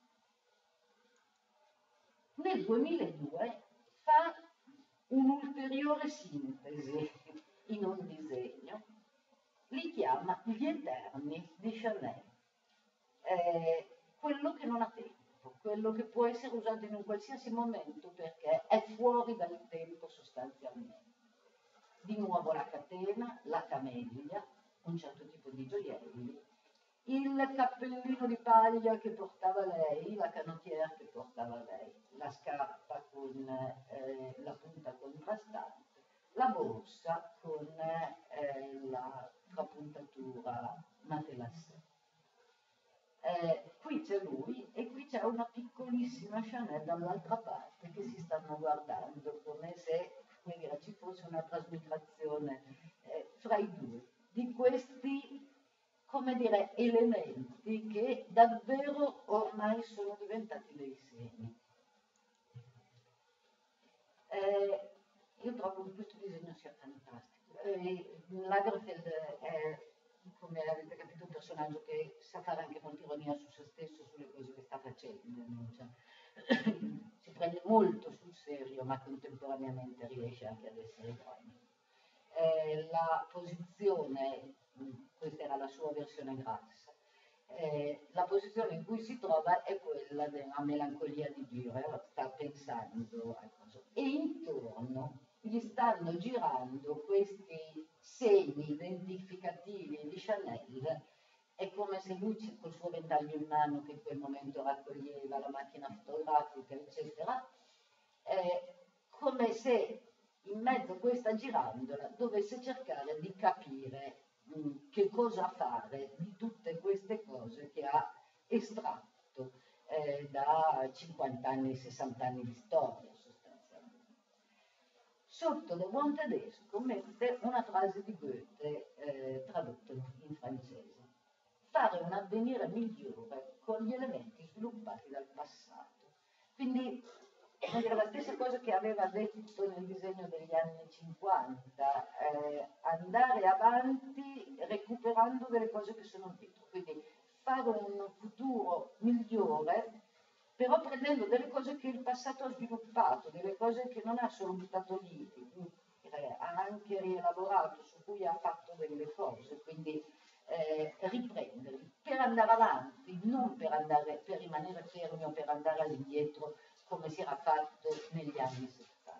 Nel duemiladue fa un'ulteriore sintesi in un disegno, li chiama gli Eterni di Chanel, eh, quello che non ha tempo, quello che può essere usato in un qualsiasi momento perché è fuori dal tempo sostanzialmente. Di nuovo la catena, la camellia, un certo tipo di gioielli, il cappellino di paglia che portava lei, la canottiera che portava lei, la scarpa con eh, la punta contrastante, la borsa con eh, la trapuntatura matelassé. Eh, qui c'è lui e qui c'è una piccolissima Chanel dall'altra parte che si stanno guardando come se, come dire, ci fosse una trasmigrazione eh, fra i due di questi, come dire, elementi che davvero ormai sono diventati dei segni. Eh, io trovo che questo disegno sia fantastico. Eh, Lagerfeld è, come avete capito, un personaggio che sa fare anche molta ironia su se stesso, sulle cose che sta facendo. Cioè, si prende molto sul serio, ma contemporaneamente riesce anche ad essere ironico. Eh, la posizione, questa era la sua versione grassa, eh, la posizione in cui si trova è quella della melancolia di Dürer, sta pensando a cosa. E intorno gli stanno girando questi segni identificativi di Chanel, è come se lui col suo ventaglio in mano che in quel momento raccoglieva la macchina fotografica, eccetera, eh, come se in mezzo a questa girandola dovesse cercare di capire mh, che cosa fare di tutte queste cose che ha estratto eh, da cinquanta anni, sessanta anni di storia sostanzialmente. Sotto da buon tedesco mette una frase di Goethe eh, tradotta in francese. Fare un avvenire migliore con gli elementi sviluppati dal passato. Quindi è la stessa cosa che aveva detto nel disegno degli anni cinquanta, eh, andare avanti recuperando delle cose che sono dietro, quindi fare un futuro migliore, però prendendo delle cose che il passato ha sviluppato, delle cose che non ha solo buttato lì, eh, ha anche rielaborato, su cui ha fatto delle cose, quindi eh, riprenderli per andare avanti, non per, andare, per rimanere fermi o per andare all'indietro come si era fatto negli anni settanta.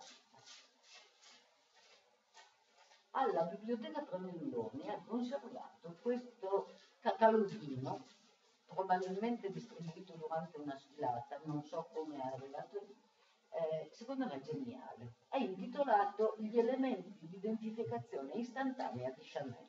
Alla Biblioteca Tramelloni ha conservato questo cataloghino, probabilmente distribuito durante una sfilata, non so come è arrivato lì, eh, secondo me è geniale. È intitolato Gli elementi di identificazione istantanea di Chanel.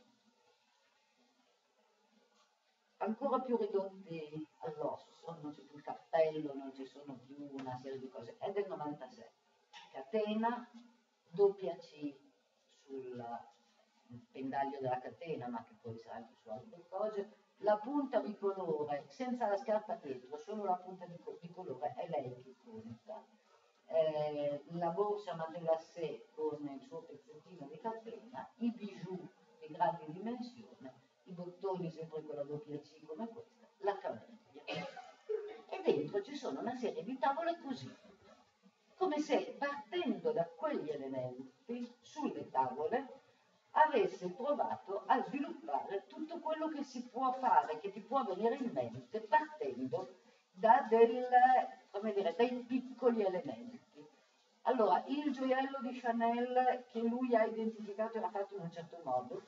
Ancora più ridotti all'osso, non c'è più il cappello, non ci sono più una serie di cose, è del novantasette. Catena, doppia C sul pendaglio della catena, ma che può essere anche su altre cose, la punta bicolore, senza la scarpa dietro, solo la punta bicolore, è lei che conta. Eh, la borsa matelassé con il suo pezzettino di catena, i bijou di grande dimensione, i bottoni sempre con la doppia C come questa, la camellia. E dentro ci sono una serie di tavole così, come se partendo da quegli elementi sulle tavole avesse provato a sviluppare tutto quello che si può fare, che ti può venire in mente partendo da del, come dire, dai piccoli elementi. Allora, il gioiello di Chanel che lui ha identificato era fatto in un certo modo,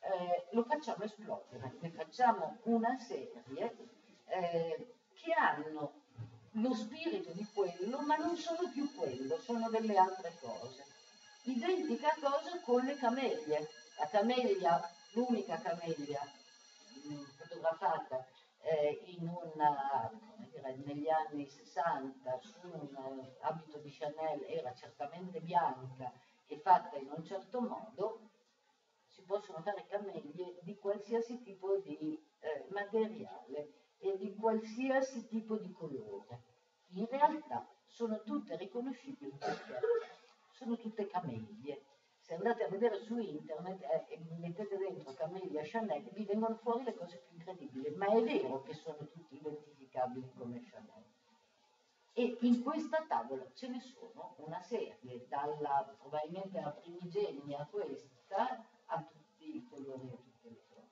eh, lo facciamo esplodere, ne facciamo una serie eh, che hanno lo spirito di quello, ma non sono più quello, sono delle altre cose. Identica cosa con le camelie. La camelia, l'unica camelia mh, fotografata eh, in una, come dire, negli anni sessanta su un eh, abito di Chanel era certamente bianca e fatta in un certo modo. Si possono fare camelie di qualsiasi tipo di eh, materiale e di qualsiasi tipo di colore. In realtà sono tutte riconoscibili perché sono tutte camelie. Se andate a vedere su internet eh, e mettete dentro camelia Chanel, vi vengono fuori le cose più incredibili, ma è vero che sono tutti identificabili come Chanel. E in questa tavola ce ne sono una serie, dalla probabilmente la primigenia a questa, a tutti i colori e a tutte le forme.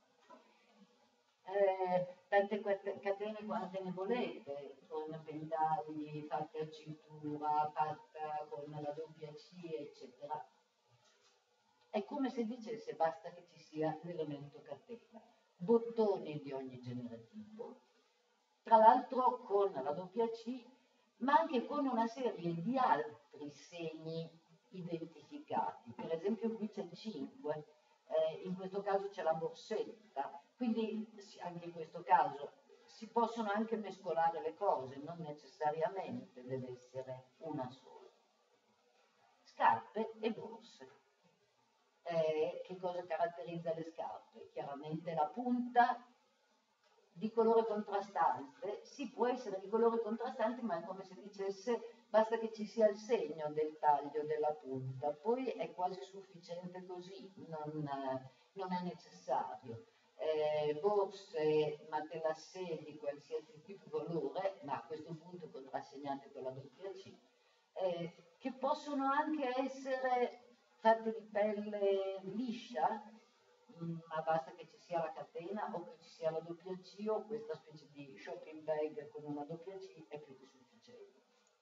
Eh, tante catene quante ne volete, con pendagli fatte a cintura, fatta con la doppia C, eccetera. È come se dicesse basta che ci sia l'elemento catena. Bottoni di ogni genere tipo, tra l'altro con la doppia C, ma anche con una serie di altri segni identificati. Per esempio qui c'è il cinque, eh, in questo caso c'è la borsetta, quindi anche in questo caso si possono anche mescolare le cose, non necessariamente deve essere una sola. Scarpe e borse. Eh, che cosa caratterizza le scarpe? Chiaramente la punta di colore contrastante, sì, può essere di colore contrastante, ma è come se dicesse basta che ci sia il segno del taglio della punta, poi è quasi sufficiente così, non, non è necessario. Eh, borse matelassé di qualsiasi tipo di colore, ma a questo punto contrassegnate con la doppia C, eh, che possono anche essere fatte di pelle liscia, ma basta che ci sia la catena o che ci sia la doppia C o questa specie di shopping bag con una doppia C è più che sufficiente.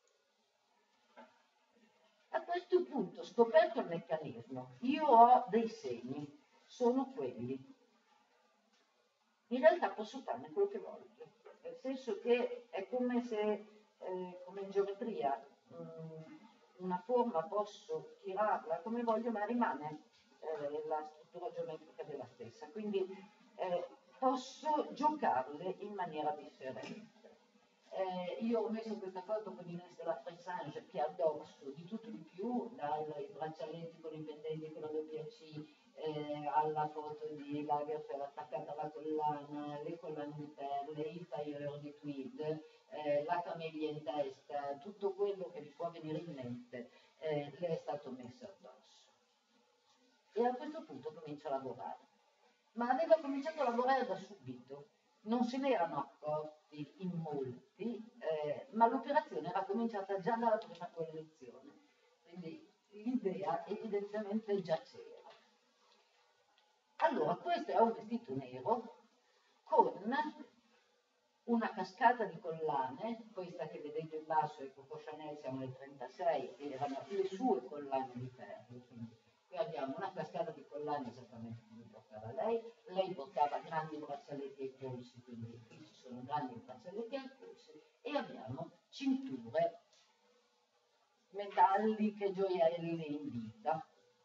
A questo punto, scoperto il meccanismo, io ho dei segni, sono quelli. In realtà posso farne quello che voglio, nel senso che è come se, eh, come in geometria, mh, una forma posso tirarla come voglio, ma rimane eh, la struttura geometrica della stessa, quindi eh, posso giocarle in maniera differente. Eh, io ho messo questa foto con Inès de la Fressange che ha addosso di tutto di più, dai braccialetti con i pendenti con la doppia C, eh, alla foto di Lagerfeld attaccata alla collana, le collane di perle, il tailleur di tweed, eh, la camelia in testa, tutto quello che vi può venire in mente eh, le è stato messo addosso. E a questo punto comincia a lavorare. Ma aveva cominciato a lavorare da subito, non se ne erano accorti in molti, eh, ma l'operazione era cominciata già dalla prima collezione, quindi l'idea evidentemente già c'era. Allora, questo è un vestito nero con una cascata di collane, questa che vedete in basso è Coco Chanel, siamo nel trentasei, erano le sue collane di ferro, quindi qui abbiamo una cascata di collane esattamente come portava lei, lei portava grandi braccialetti ai polsi, quindi qui ci sono grandi braccialetti ai polsi, e abbiamo cinture metalliche, gioielli in vita.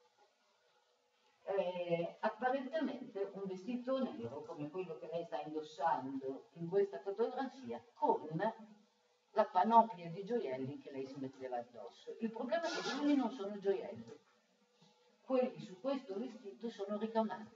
Eh, apparentemente un vestito nero come quello che lei sta indossando in questa fotografia con la panoplia di gioielli che lei si metteva addosso. Il problema è che quelli non sono gioielli, quelli su questo vestito sono ricamati.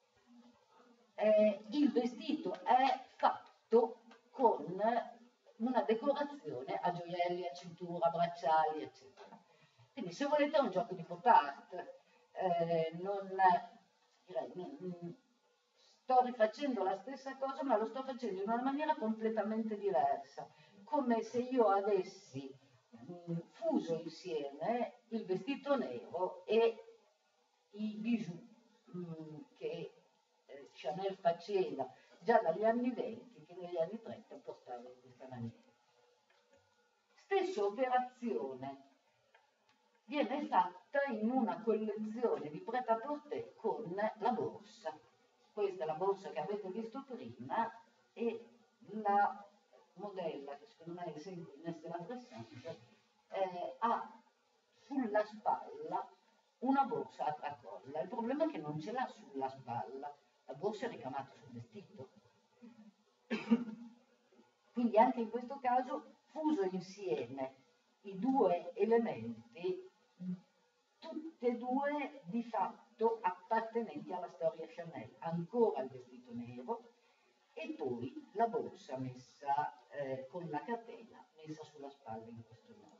Eh, il vestito è fatto con una decorazione a gioielli, a cintura, bracciali, eccetera. Quindi se volete è un gioco di pop art. Eh, non, direi, non, sto rifacendo la stessa cosa, ma lo sto facendo in una maniera completamente diversa, come se io avessi mh, fuso insieme il vestito nero e i bijou mh, che eh, Chanel faceva già dagli anni venti, che negli anni trenta portava in questa maniera. Stessa operazione viene fatta in una collezione di prêt-à-porter con la borsa. Questa è la borsa che avete visto prima e la modella, che secondo me è sempre Inès la Pressante, eh, ha sulla spalla una borsa a tracolla. Il problema è che non ce l'ha sulla spalla, la borsa è ricamata sul vestito. Quindi anche in questo caso fuso insieme i due elementi, tutte e due di fatto appartenenti alla storia Chanel, ancora il vestito nero e poi la borsa messa eh, con la catena messa sulla spalla in questo modo.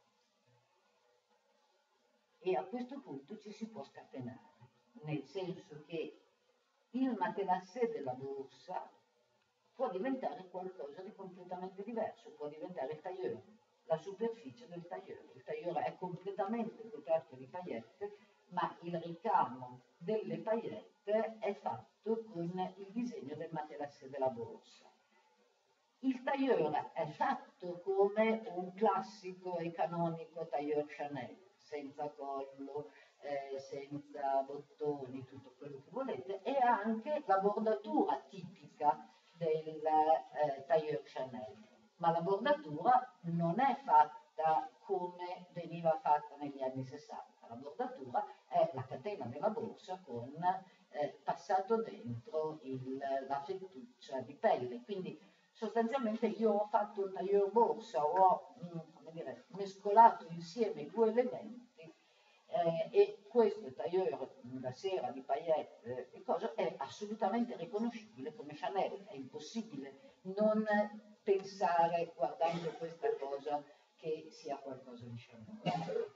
E a questo punto ci si può scatenare, nel senso che il matelassé della borsa può diventare qualcosa di completamente diverso, può diventare il tailleur, la superficie del tailleur. Il tailleur è completamente coperto di paillette, ma il ricamo delle paillette è fatto con il disegno del matelassé della borsa. Il tailleur è fatto come un classico e canonico tailleur Chanel, senza collo, eh, senza bottoni, tutto quello che volete, e anche la bordatura tipica del eh, tailleur Chanel. Ma la bordatura non è fatta come veniva fatta negli anni sessanta. La bordatura è la catena della borsa con eh, passato dentro il, la fettuccia di pelle. Quindi sostanzialmente io ho fatto un tailleur borsa, ho mh, come dire, mescolato insieme i due elementi eh, e questo tailleur, la sera di paillette e cosa, è assolutamente riconoscibile come Chanel. È impossibile non pensare, guardando questa cosa, che sia qualcosa di Chanel.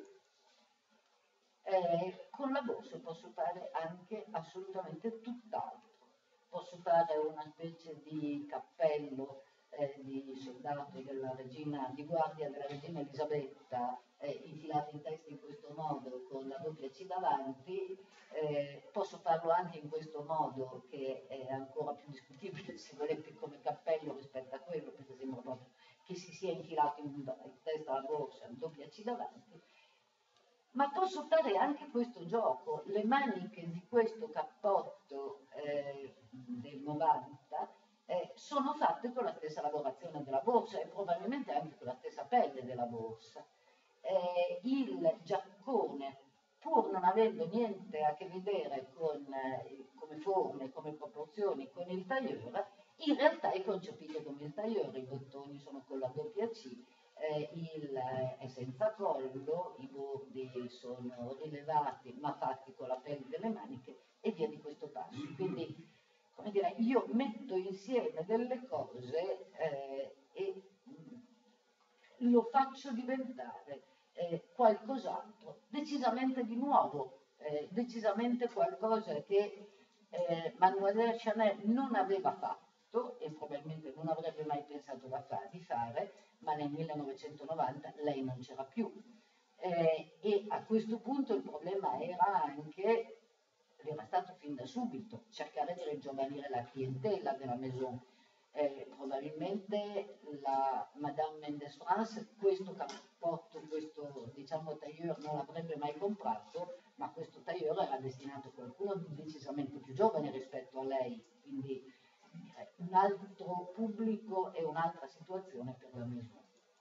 Eh, con la borsa posso fare anche assolutamente tutt'altro. Posso fare una specie di cappello eh, di soldato della regina, di guardia della regina Elisabetta, eh, infilato in testa in questo modo con la doppia C davanti. Eh, posso farlo anche in questo modo, che è ancora più discutibile se volete come cappello rispetto a quello, perché sembra proprio che si sia infilato in, in testa la borsa, doppia C davanti. Ma posso fare anche questo gioco. Le maniche di questo cappotto eh, del novanta eh, sono fatte con la stessa lavorazione della borsa e probabilmente anche con la stessa pelle della borsa. Eh, il giaccone, pur non avendo niente a che vedere con eh, come forme, come proporzioni con il tailleur, in realtà è concepito come il tailleur. I bottoni sono con la doppia C, Eh, il, eh, è senza collo, i bordi sono rilevati ma fatti con la pelle delle maniche e via di questo passo. Quindi, come dire, io metto insieme delle cose eh, e mh, lo faccio diventare eh, qualcos'altro, decisamente di nuovo, eh, decisamente qualcosa che eh, Mademoiselle Chanel non aveva fatto e probabilmente non avrebbe mai pensato da fa, di fare, ma nel millenovecentonovanta lei non c'era più. Eh, e a questo punto il problema era anche, era stato fin da subito, cercare di ringiovanire la clientela della Maison. Eh, probabilmente la Madame Mendes France questo cappotto, questo diciamo tailleur non l'avrebbe mai comprato, ma questo tailleur era destinato a qualcuno di decisamente più giovane rispetto a lei, quindi un altro pubblico e un'altra situazione per la Maison.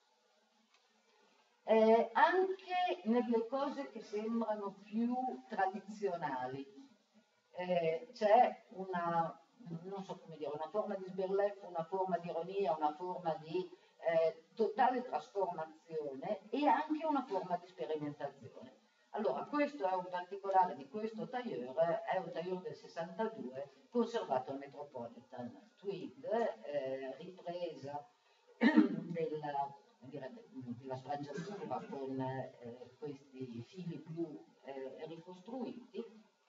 Eh, anche nelle cose che sembrano più tradizionali eh, c'è una, non so come dire, una forma di sberleffo, una forma di ironia, una forma di eh, totale trasformazione e anche una forma di sperimentazione. Allora, questo è un particolare di questo tailleur, è un tailleur del sessantadue conservato al Metropolitan, tweed, eh, ripresa della, della sfragiatura con eh, questi fili blu eh, ricostruiti.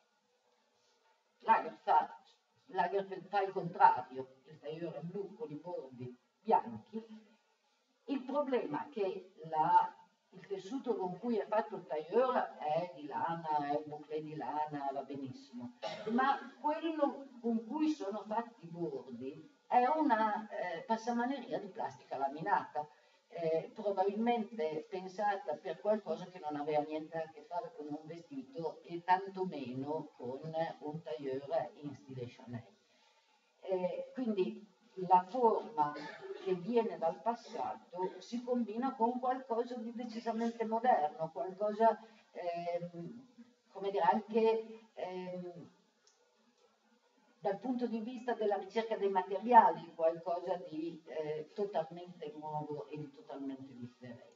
Lagerfeld, Lagerfeld fa il contrario, il tailleur è blu con i bordi bianchi. Il problema è che la il tessuto con cui è fatto il tailleur è di lana, è un bouclé di lana, va benissimo, ma quello con cui sono fatti i bordi è una eh, passamaneria di plastica laminata. eh, probabilmente pensata per qualcosa che non aveva niente a che fare con un vestito e tantomeno con un tailleur in stile Chanel. Eh, quindi la forma che viene dal passato si combina con qualcosa di decisamente moderno, qualcosa, ehm, come dire, anche ehm, dal punto di vista della ricerca dei materiali, qualcosa di eh, totalmente nuovo e di totalmente differente.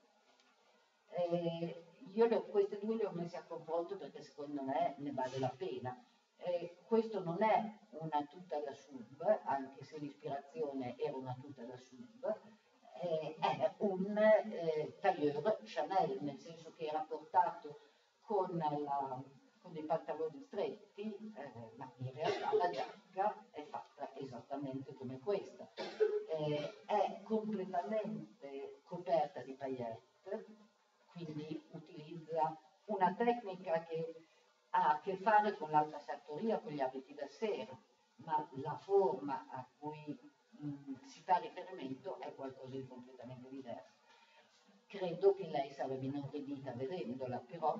Eh, io le, queste due le ho messe a confronto perché secondo me ne vale la pena. Eh, questo non è una tuta da sub, anche se l'ispirazione era una tuta da sub, eh, è un eh, tailleur Chanel, nel senso che era portato con, la, con dei pantaloni stretti, eh, ma in realtà la giacca è fatta esattamente come questa. Eh, è completamente coperta di paillette, quindi utilizza una tecnica che ha a che fare con l'alta sartoria, con gli abiti da sera, ma la forma a cui mh, si fa riferimento è qualcosa di completamente diverso. Credo che lei sarebbe inorridita vedendola, però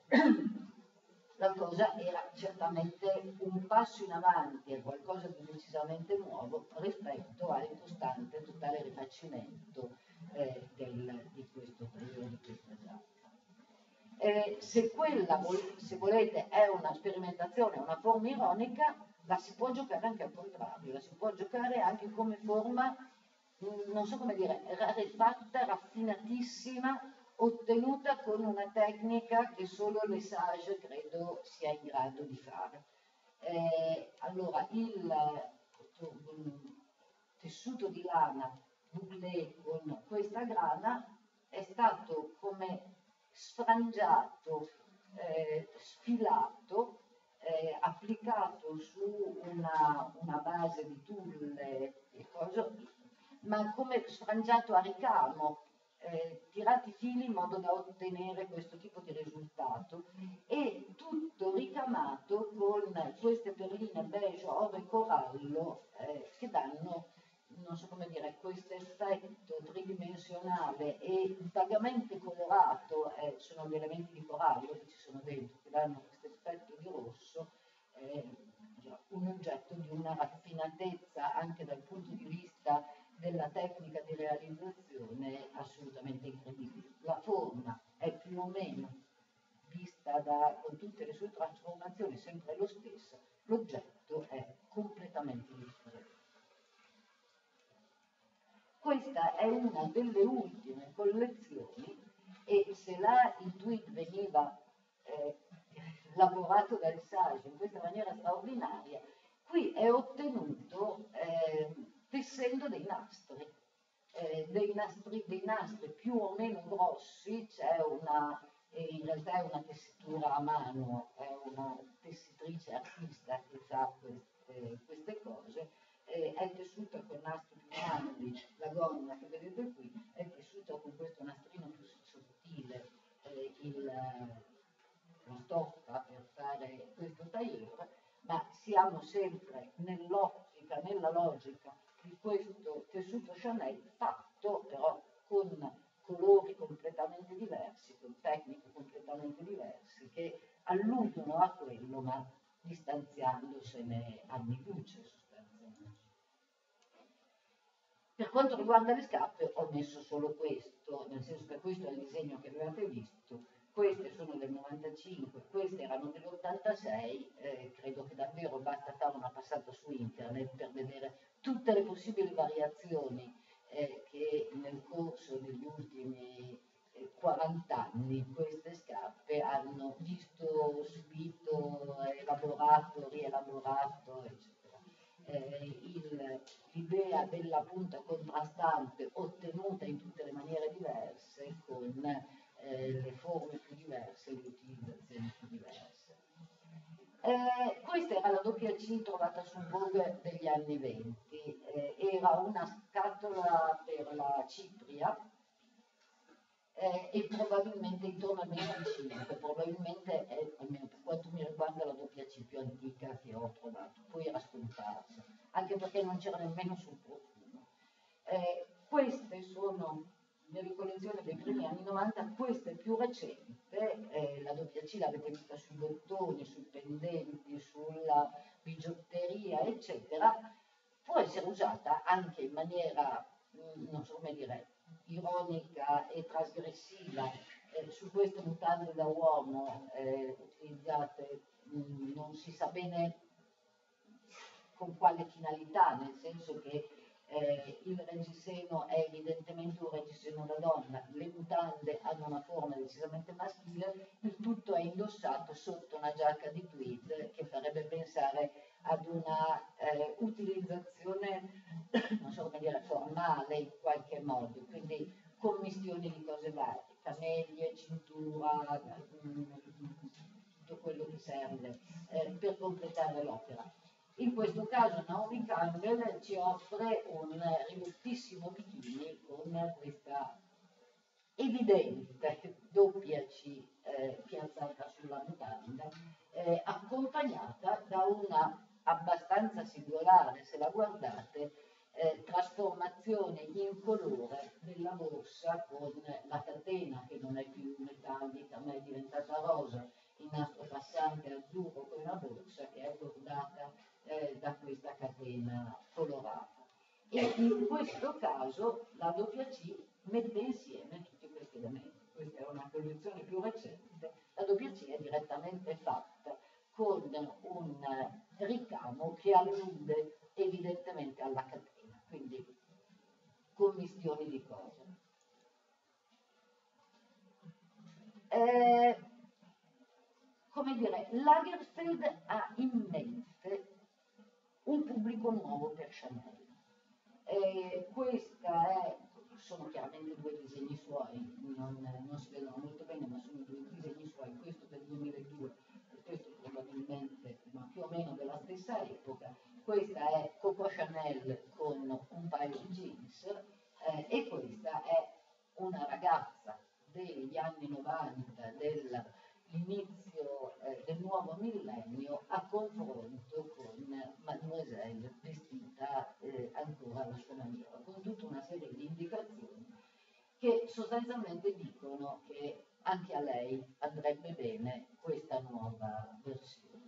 la cosa era certamente un passo in avanti, è qualcosa di decisamente nuovo rispetto al costante totale rifacimento eh, del, di questo periodo, di questa giacca. Eh, se quella, se volete, è una sperimentazione, una forma ironica, la si può giocare anche al contrario, la si può giocare anche come forma, mh, non so come dire, rarefatta, raffinatissima, ottenuta con una tecnica che solo le Sage credo sia in grado di fare. Eh, allora, il um, tessuto di lana bouclé con questa grana è stato come sfrangiato, eh, sfilato, eh, applicato su una, una base di tulle e cose, ma come sfrangiato a ricamo, eh, tirati fili in modo da ottenere questo tipo di risultato e tutto ricamato con queste perline beige, oro e corallo eh, che danno, non so come dire, questo effetto tridimensionale e vagamente colorato, eh, sono gli elementi di corallo che ci sono dentro, che danno questo effetto di rosso, eh, un oggetto di una raffinatezza anche dal punto di vista della tecnica di realizzazione assolutamente incredibile. La forma è più o meno vista da, con tutte le sue trasformazioni sempre lo stesso, l'oggetto è completamente differente. Questa è una delle ultime collezioni e se là il tweet veniva eh, lavorato dal Sage in questa maniera straordinaria, qui è ottenuto eh, tessendo dei nastri, eh, dei nastri, dei nastri più o meno grossi, c'è una, eh, in realtà è una tessitura a mano, è una tessitrice artista che fa queste, queste cose, eh, è tessuta con nastri più grandi, la gonna che vedete qui è tessuta con questo nastrino più sottile, eh, il, la stoffa per fare questo tailleur, ma siamo sempre nell'ottica, nella logica di questo tessuto Chanel fatto però con colori completamente diversi, con tecniche completamente diverse che alludono a quello ma distanziandosene anni luce sostanzialmente. Per quanto riguarda le scarpe ho messo solo questo, nel senso che questo è il disegno che avevate visto, queste sono del novantacinque, queste erano dell'ottantasei, eh, credo che davvero basta fare una passata su internet per vedere tutte le possibili variazioni eh, che nel corso degli ultimi eh, quaranta anni queste scarpe hanno visto, subito, elaborato, rielaborato, eccetera. Eh, l'idea della punta contrastante ottenuta in tutte le maniere diverse con eh, le forme più diverse, le utilizzazioni più diverse. Eh, questa era la doppia C trovata sul Vogue degli anni venti, eh, era una scatola per la cipria eh, e probabilmente intorno al venticinque, probabilmente è, almeno per quanto mi riguarda, la doppia C più antica che ho trovato, poi era scomparsa, anche perché non c'era nemmeno sul profumo. Eh, queste sono mia ricollezione dei primi anni novanta, questa è più recente, eh, la doppia C l'avete vista sui bottoni, sui pendenti, sulla bigiotteria, eccetera, può essere usata anche in maniera, mh, non so come dire, ironica e trasgressiva. Eh, su queste mutande da uomo eh, utilizzate mh, non si sa bene con quale finalità, nel senso che eh, il reggiseno è evidentemente un reggiseno da donna, le mutande hanno una forma decisamente maschile, il tutto è indossato sotto una giacca di tweed che farebbe pensare ad una eh, utilizzazione, non so come dire, formale in qualche modo, quindi commistioni di cose varie, camelie, cintura, mh, tutto quello che serve eh, per completare l'opera. In questo caso Naomi Campbell ci offre un ridottissimo bikini con questa evidente doppia C eh, piazzata sulla mutanda, eh, accompagnata da una abbastanza singolare, se la guardate, eh, trasformazione in colore della borsa con la catena che non è più metallica ma è diventata rosa, il nastro passante azzurro con la borsa che è bordata eh, da questa catena colorata. E in questo caso la doppia C mette insieme tutti questi elementi. Questa è una collezione più recente, la doppia C è direttamente fatta con un ricamo che allude evidentemente alla catena, quindi commistioni di cose. Eh, come dire, Lagerfeld ha in mente un pubblico nuovo per Chanel. Eh, questa è, sono chiaramente due disegni suoi, non, non si vedono molto bene, ma sono due disegni suoi, questo del duemiladue e questo probabilmente, ma più o meno della stessa epoca. Questa è Coco Chanel con un paio di jeans eh, e questa è una ragazza degli anni novanta, dell'inizio eh, del nuovo millennio, a confronto con Mademoiselle vestita eh, ancora alla sua maniera, con tutta una serie di indicazioni che sostanzialmente dicono che anche a lei andrebbe bene questa nuova versione.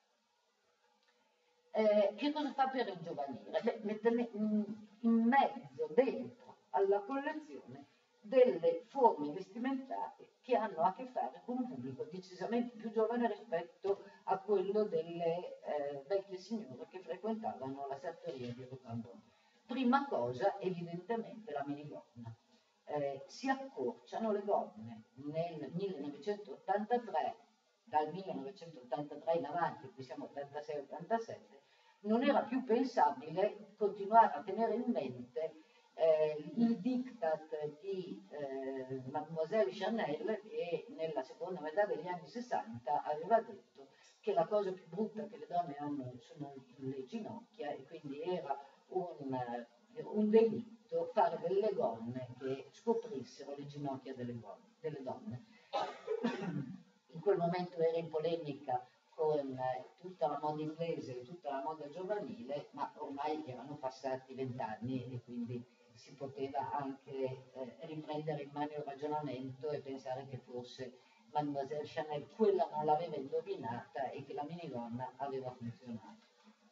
Eh, che cosa fa per ringiovanire? Beh, mette in mezzo, dentro alla collezione, delle forme vestimentali che hanno a che fare con un pubblico decisamente più giovane rispetto a quello delle eh, vecchie signore che frequentavano la sartoria di Rocambole. Prima cosa, evidentemente, la minigonna. Eh, si accorciano le gonne nel millenovecentottantatré, dal millenovecentottantatré in avanti, qui siamo ottantasei ottantasette, non era più pensabile continuare a tenere in mente eh, il diktat di eh, Mademoiselle Chanel, che nella seconda metà degli anni sessanta aveva detto che la cosa più brutta che le donne hanno sono le ginocchia e quindi era un, un delitto fare delle gonne che scoprissero le ginocchia delle, gonne, delle donne. In quel momento era in polemica con tutta la moda inglese e tutta la moda giovanile, ma ormai erano passati vent'anni e quindi si poteva anche eh, riprendere in mano il ragionamento e pensare che forse Mademoiselle Chanel quella non l'aveva indovinata e che la minigonna aveva funzionato.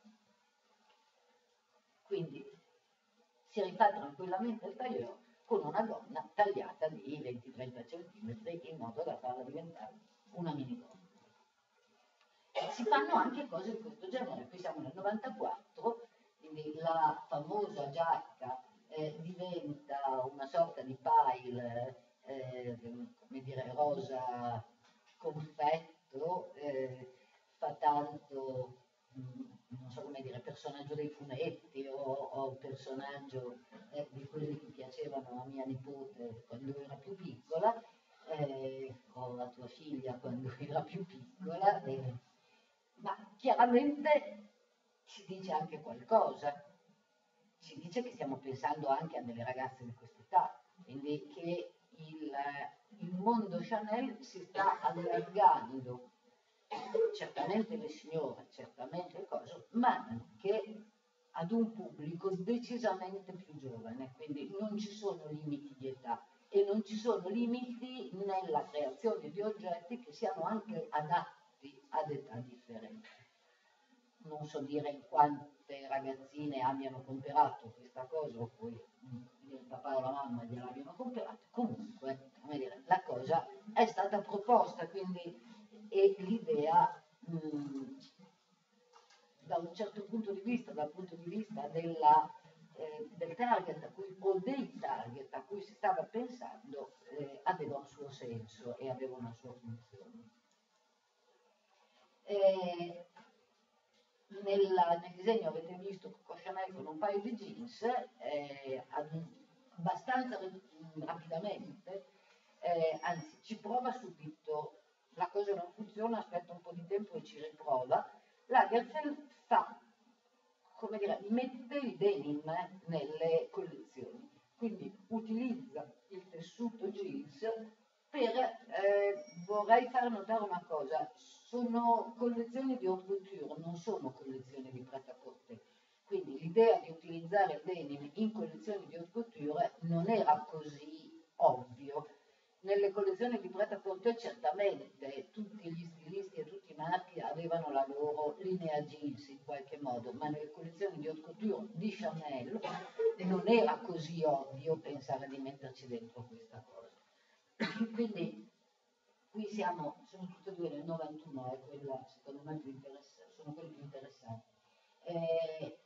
Quindi si rifà tranquillamente il tailleur con una gonna tagliata di venti trenta centimetri in modo da farla diventare una minigonna. Si fanno anche cose di questo genere, qui siamo nel novantaquattro, quindi la famosa giacca eh, diventa una sorta di pile, eh, come dire, rosa confetto, eh, fa tanto, mh, non so come dire, personaggio dei fumetti o, o personaggio eh, di quelli che piacevano a mia nipote quando era più piccola, eh, o a tua figlia quando era più piccola. Eh, ma chiaramente ci dice anche qualcosa, ci dice che stiamo pensando anche a delle ragazze di quest'età, quindi che il, il mondo Chanel si sta allargando, certamente le signore, certamente cose, ma anche ad un pubblico decisamente più giovane, quindi non ci sono limiti di età. e non ci sono limiti nella creazione di oggetti che siano anche adatti ad età differenti. Non so dire quante ragazzine abbiano comprato questa cosa, o poi il papà o la mamma gliel'abbiano comprato, comunque come dire, la cosa è stata proposta, quindi e l'idea da un certo punto di vista, dal punto di vista della, eh, del target a cui, o dei target a cui si stava pensando, eh, aveva un suo senso e aveva una sua funzione. Eh, nella, nel disegno avete visto Coco Chanel con un paio di jeans, eh, abbastanza rapidamente, eh, anzi ci prova subito, la cosa non funziona, aspetta un po' di tempo e ci riprova. Lagerfeld fa, come dire, mette il denim nelle collezioni, quindi utilizza il tessuto jeans per, eh, vorrei far notare una cosa, sono collezioni di haute couture, non sono collezioni di prêt-à-porter, quindi l'idea di utilizzare il denim in collezioni di haute couture non era così ovvio. Nelle collezioni di prêt-à-porter certamente tutti gli stilisti e tutti i marchi avevano la loro linea jeans in qualche modo, ma nelle collezioni di haute couture di Chanel non era così ovvio pensare di metterci dentro questa cosa. Quindi qui siamo, sono tutte e due nel novantuno, è quella secondo me più interessante, sono quelli più interessanti. Eh,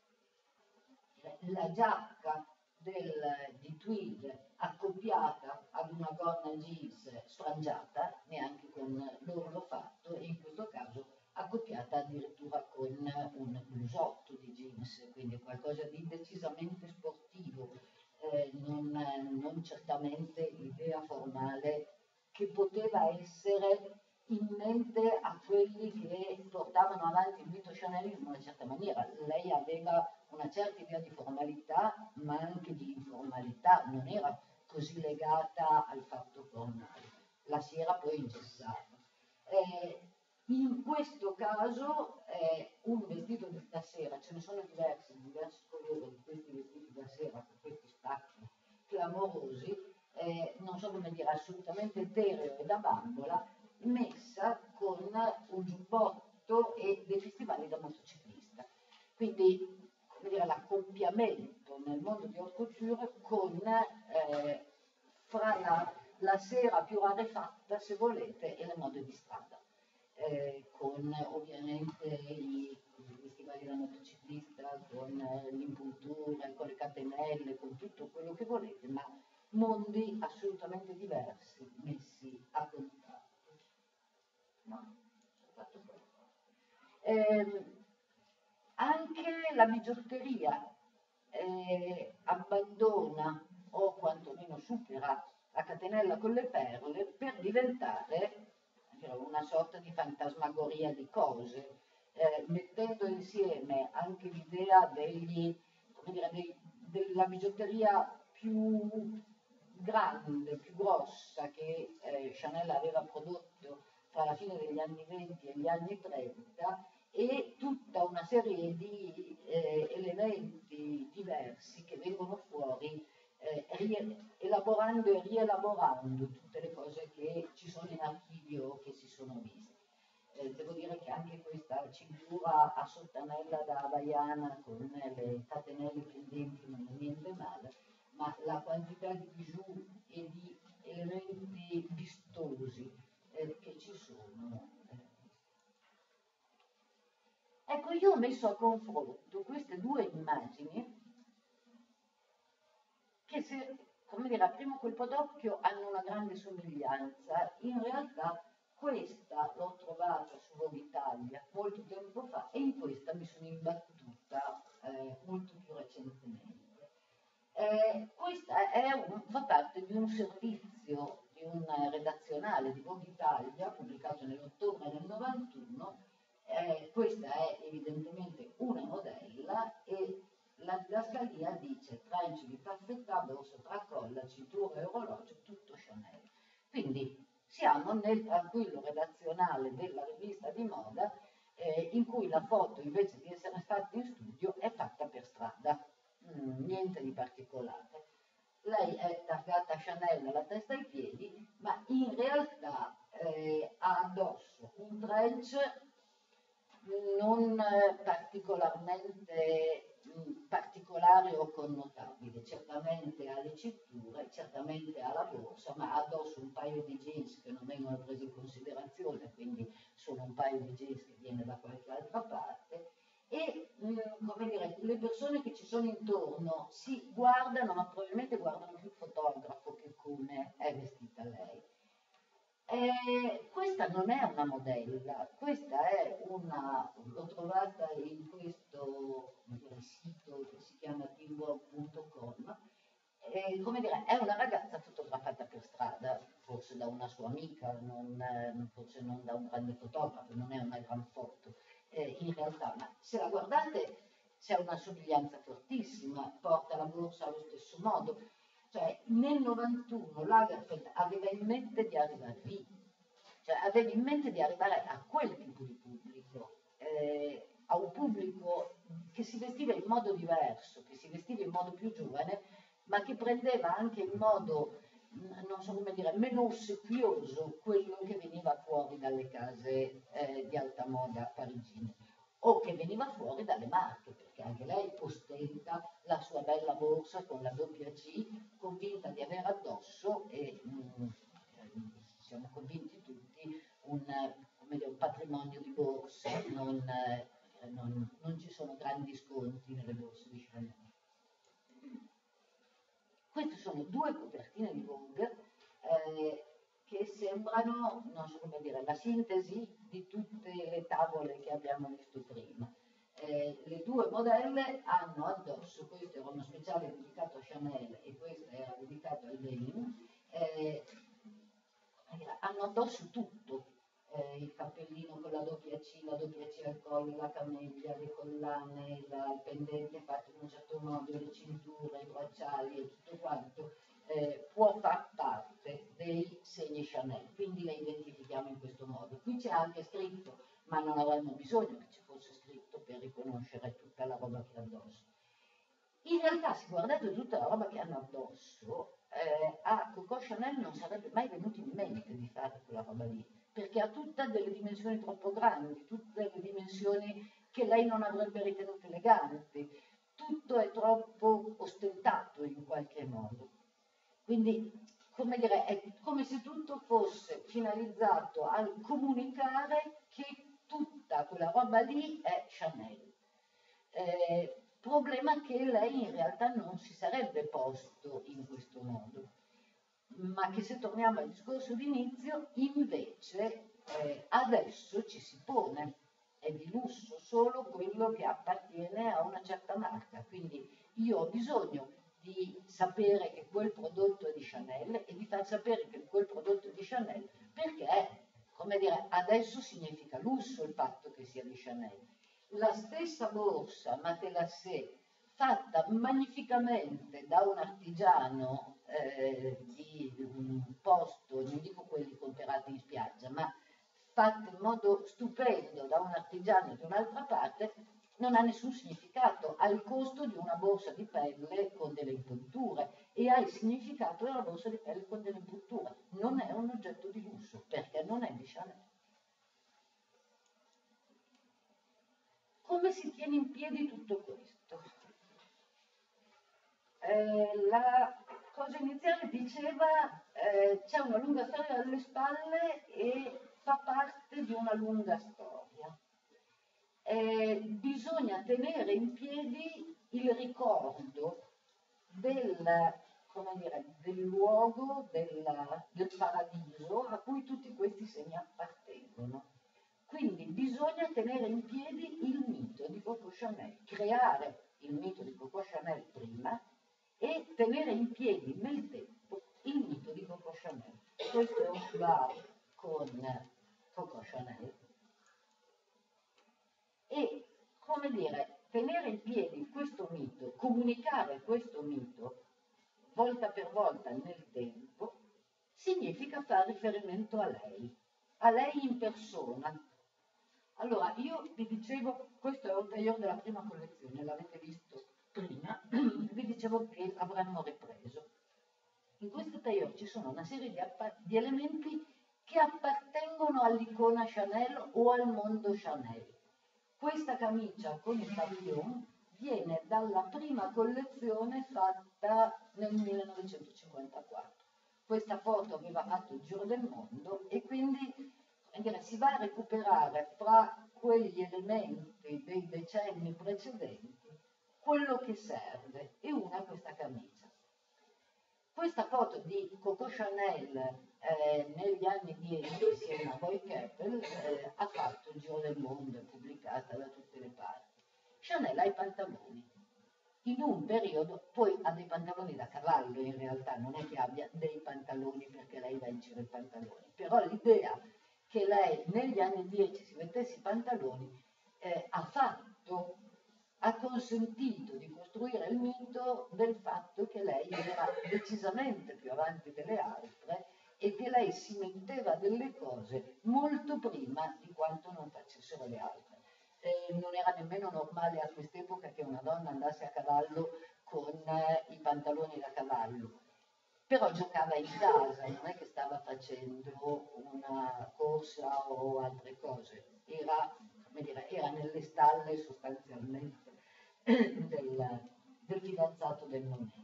la giacca del, di tweed accoppiata ad una gonna jeans sfrangiata, neanche con l'orlo fatto, e in questo caso accoppiata addirittura con un blusotto di jeans, quindi qualcosa di decisamente sportivo, eh, non, non certamente l'idea formale che poteva essere in mente a quelli che portavano avanti il mito Chanel in una certa maniera. Lei aveva una certa idea di formalità, ma anche di informalità, non era così legata al fatto formale. La si era poi ingessata. Eh, in questo caso è un vestito da sera, ce ne sono diversi, diversi colori di questi vestiti da sera, con questi stacchi clamorosi, eh, non so come dire, assolutamente etereo e da bambola, messa con un giubbotto e dei festivali da motociclista. Quindi, come dire, l'accoppiamento nel mondo di haute couture con eh, fra la, la sera più rarefatta, se volete, e le mode di strada. Eh, con ovviamente i, i festivali da motociclista, con eh, l'impuntura, con le catenelle, con tutto quello che volete, ma mondi assolutamente diversi messi a contatto. No, ho fatto eh, anche la bigiotteria eh, abbandona o quantomeno supera la catenella con le perle per diventare una sorta di fantasmagoria di cose, eh, mettendo insieme anche l'idea degli, come dire, dei, della bigiotteria più grande, più grossa che eh, Chanel aveva prodotto tra la fine degli anni venti e gli anni trenta, e tutta una serie di eh, elementi diversi che vengono fuori eh, elaborando e rielaborando tutte le cose che ci sono in archivio, che si sono viste. Eh, devo dire che anche questa cintura a sottanella da havaiana con le catenelle pendenti non è niente male, ma la quantità di bijou e di elementi vistosi eh, che ci sono. Eh. Ecco, io ho messo a confronto queste due immagini che, se, come dire, a primo colpo d'occhio hanno una grande somiglianza. In realtà questa l'ho trovata su Vogue Italia molto tempo fa e in questa mi sono imbattuta eh, molto più recentemente. Eh, questa è un, fa parte di un servizio, di un redazionale di Vogue Italia pubblicato nell'ottobre del novantuno. Eh, questa è evidentemente una modella e la didascalia dice trenci di taffetà, borsa tracolla, cintura e orologio, tutto Chanel. Quindi siamo nel tranquillo redazionale della rivista di moda eh, in cui la foto, invece di essere fatta in studio, è fatta per strada. Mm, niente di particolare. Lei è targata Chanel Chanel alla testa e ai piedi, ma in realtà eh, ha addosso un trench non particolarmente mh, particolare o connotabile, certamente ha le cinture, certamente ha la borsa, ma ha addosso un paio di jeans che non vengono presi in considerazione, quindi sono un paio di jeans che viene da qualche altra parte. E mh, come dire, le persone che ci sono intorno si guardano, ma probabilmente guardano più il fotografo che come è vestita lei. Eh, questa non è una modella, questa è una, l'ho trovata in questo dire, sito che si chiama teamwork punto com, eh, come dire, è una ragazza fotografata per strada, forse da una sua amica, non, eh, forse non da un grande fotografo, non è una gran foto, eh, in realtà, ma se la guardate c'è una somiglianza fortissima, porta la borsa allo stesso modo. Cioè, nel novantuno Lagerfeld aveva in mente di arrivare lì, cioè aveva in mente di arrivare a quel tipo di pubblico, eh, a un pubblico che si vestiva in modo diverso, che si vestiva in modo più giovane, ma che prendeva anche in modo, non so come dire, meno ossequioso quello che veniva fuori dalle case eh, di alta moda parigine o che veniva fuori dalle marche, perché anche lei ostenta la sua bella borsa con la doppia C, convinta di avere addosso, e mh, siamo convinti tutti, un, come dire, un patrimonio di borse, non, eh, non, non ci sono grandi sconti nelle borse di Chanel. Queste sono due copertine di Vogue eh, che sembrano, non so come dire, la sintesi di tutte le tavole che abbiamo visto prima. Eh, le due modelle hanno addosso, questo era uno speciale dedicato a Chanel e questo era dedicato al denim, eh, hanno addosso tutto, eh, il cappellino con la doppia C, la doppia C al collo, la cameglia, le collane, la, il pendente fatto in un certo modo, le cinture, i bracciali e tutto quanto, eh, può far parte dei segni Chanel, quindi le identifichiamo in questo modo. Qui c'è anche scritto, ma non avremmo bisogno che ci fosse scritto per riconoscere tutta la roba che ha addosso. In realtà, se guardate tutta la roba che hanno addosso, eh, a Coco Chanel non sarebbe mai venuto in mente di fare quella roba lì, perché ha tutte delle dimensioni troppo grandi, tutte delle dimensioni che lei non avrebbe ritenuto eleganti, tutto è troppo ostentato in qualche modo. Quindi, come dire, è come se tutto fosse finalizzato al comunicare che tutta quella roba lì è Chanel. Eh, problema che lei in realtà non si sarebbe posto in questo modo, ma che se torniamo al discorso d'inizio, invece eh, adesso ci si pone, è di lusso solo quello che appartiene a una certa marca, quindi io ho bisogno di sapere che quel prodotto è di Chanel e di far sapere che quel prodotto è di Chanel perché, come dire, adesso significa lusso il fatto che sia di Chanel. La stessa borsa Matelassé fatta magnificamente da un artigiano eh, di un posto, non dico quelli comprati in spiaggia, ma fatta in modo stupendo da un artigiano di un'altra parte, non ha nessun significato, ha il costo di una borsa di pelle con delle impunture e ha il significato della borsa di pelle con delle impunture. Non è un oggetto di lusso perché non è di Chanel. Come si tiene in piedi tutto questo? Eh, la cosa iniziale diceva eh, c'è una lunga storia alle spalle e fa parte di una lunga storia. Eh, bisogna tenere in piedi il ricordo del, come dire, del luogo, del, del paradiso a cui tutti questi segni appartengono. Quindi bisogna tenere in piedi il mito di Coco Chanel, creare il mito di Coco Chanel prima e tenere in piedi nel tempo il mito di Coco Chanel. Questo va con Coco Chanel. E, come dire, tenere in piedi questo mito, comunicare questo mito volta per volta nel tempo, significa fare riferimento a lei, a lei in persona. Allora, io vi dicevo, questo è un tailleur della prima collezione, l'avete visto prima, vi dicevo che avremmo ripreso. In questo tailleur ci sono una serie di, di elementi che appartengono all'icona Chanel o al mondo Chanel. Questa camicia con il pavillon viene dalla prima collezione fatta nel millenovecentocinquantaquattro. Questa foto aveva fatto il giro del mondo e quindi dire, si va a recuperare fra quegli elementi dei decenni precedenti quello che serve, e una è questa camicia. Questa foto di Coco Chanel eh, negli anni dieci insieme a Boy Capel eh, ha fatto il giro del mondo, è pubblicata da tutte le parti. Chanel ha i pantaloni. In un periodo, poi ha dei pantaloni da cavallo in realtà, non è che abbia dei pantaloni perché lei va in giro i pantaloni, però l'idea che lei negli anni dieci si mettesse i pantaloni eh, ha fatto, ha consentito di costruire il mito del fatto che lei era decisamente più avanti delle altre e che lei si metteva delle cose molto prima di quanto non facessero le altre. Eh, non era nemmeno normale a quest'epoca che una donna andasse a cavallo con eh, i pantaloni da cavallo, però giocava in casa, non è che stava facendo una corsa o altre cose, era, come dire, era nelle stalle sostanzialmente del, del fidanzato del momento.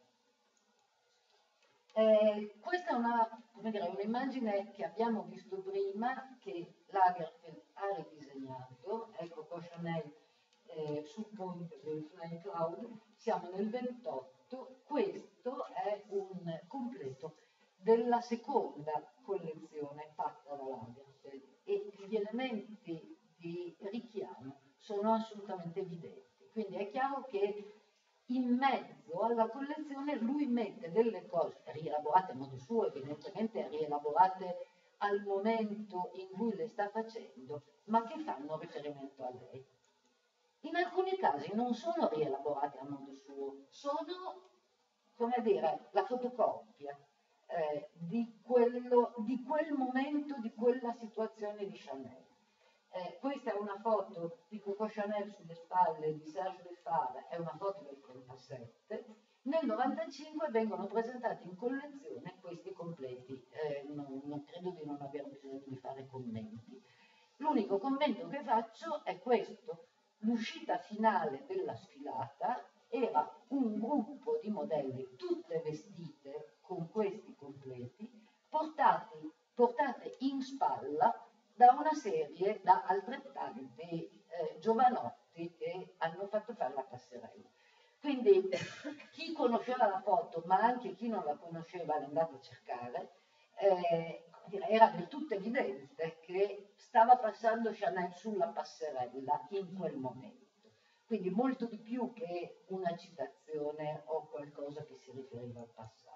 Eh, questa è una, come dire, un'immagine che abbiamo visto prima, che Lagerfeld ha ridisegnato, ecco qua Chanel eh, sul ponte del Flying Cloud, siamo nel ventotto, questo è un completo della seconda collezione fatta da Lagerfeld e gli elementi di richiamo sono assolutamente evidenti, quindi è chiaro che in mezzo alla collezione lui mette delle cose rielaborate a modo suo, evidentemente rielaborate al momento in cui le sta facendo, ma che fanno riferimento a lei. In alcuni casi non sono rielaborate a modo suo, sono, come dire, la fotocopia eh, di, quello, di quel momento, di quella situazione di Chanel. Eh, questa è una foto di Coco Chanel sulle spalle di Serge Lefebvre, è una foto del trentasette. Nel novantacinque vengono presentati in collezione questi completi, eh, non, non credo di non aver bisogno di fare commenti. L'unico commento che faccio è questo: l'uscita finale della sfilata era un gruppo di modelli tutte vestite con questi completi, portati, portate in spalla da una serie, da altrettanti eh, giovanotti che hanno fatto fare la passerella. Quindi chi conosceva la foto, ma anche chi non la conosceva, l'è andato a cercare, eh, era del tutto evidente che stava passando Chanel sulla passerella in quel momento. Quindi molto di più che una citazione o qualcosa che si riferiva al passato.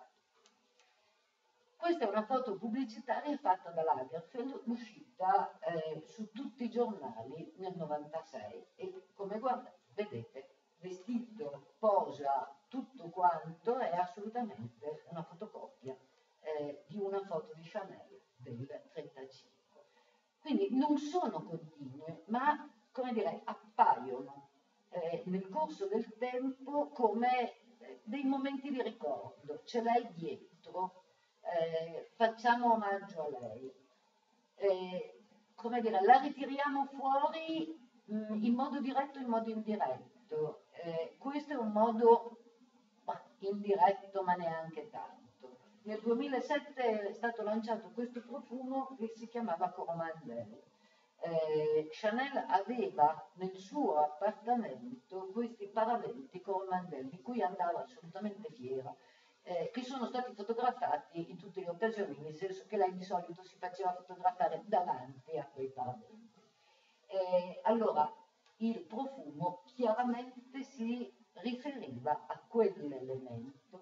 Questa è una foto pubblicitaria fatta da Lagerfeld, uscita eh, su tutti i giornali nel novantasei e come guardate, vedete, vestito, posa, tutto quanto è assolutamente una fotocopia eh, di una foto di Chanel del trentacinque. Quindi non sono continue, ma come dire, appaiono eh, nel corso del tempo come eh, dei momenti di ricordo, ce l'hai dietro. Eh, facciamo omaggio a lei, eh, come dire, la ritiriamo fuori mh, in modo diretto e in modo indiretto. Eh, questo è un modo bah, indiretto, ma neanche tanto. Nel duemilasette è stato lanciato questo profumo che si chiamava Coromandel. Eh, Chanel aveva nel suo appartamento questi paraventi Coromandel di cui andava assolutamente fiera. Eh, che sono stati fotografati in tutte le occasioni, nel senso che lei di solito si faceva fotografare davanti a quei paraventi. Eh, allora, il profumo chiaramente si riferiva a quell'elemento,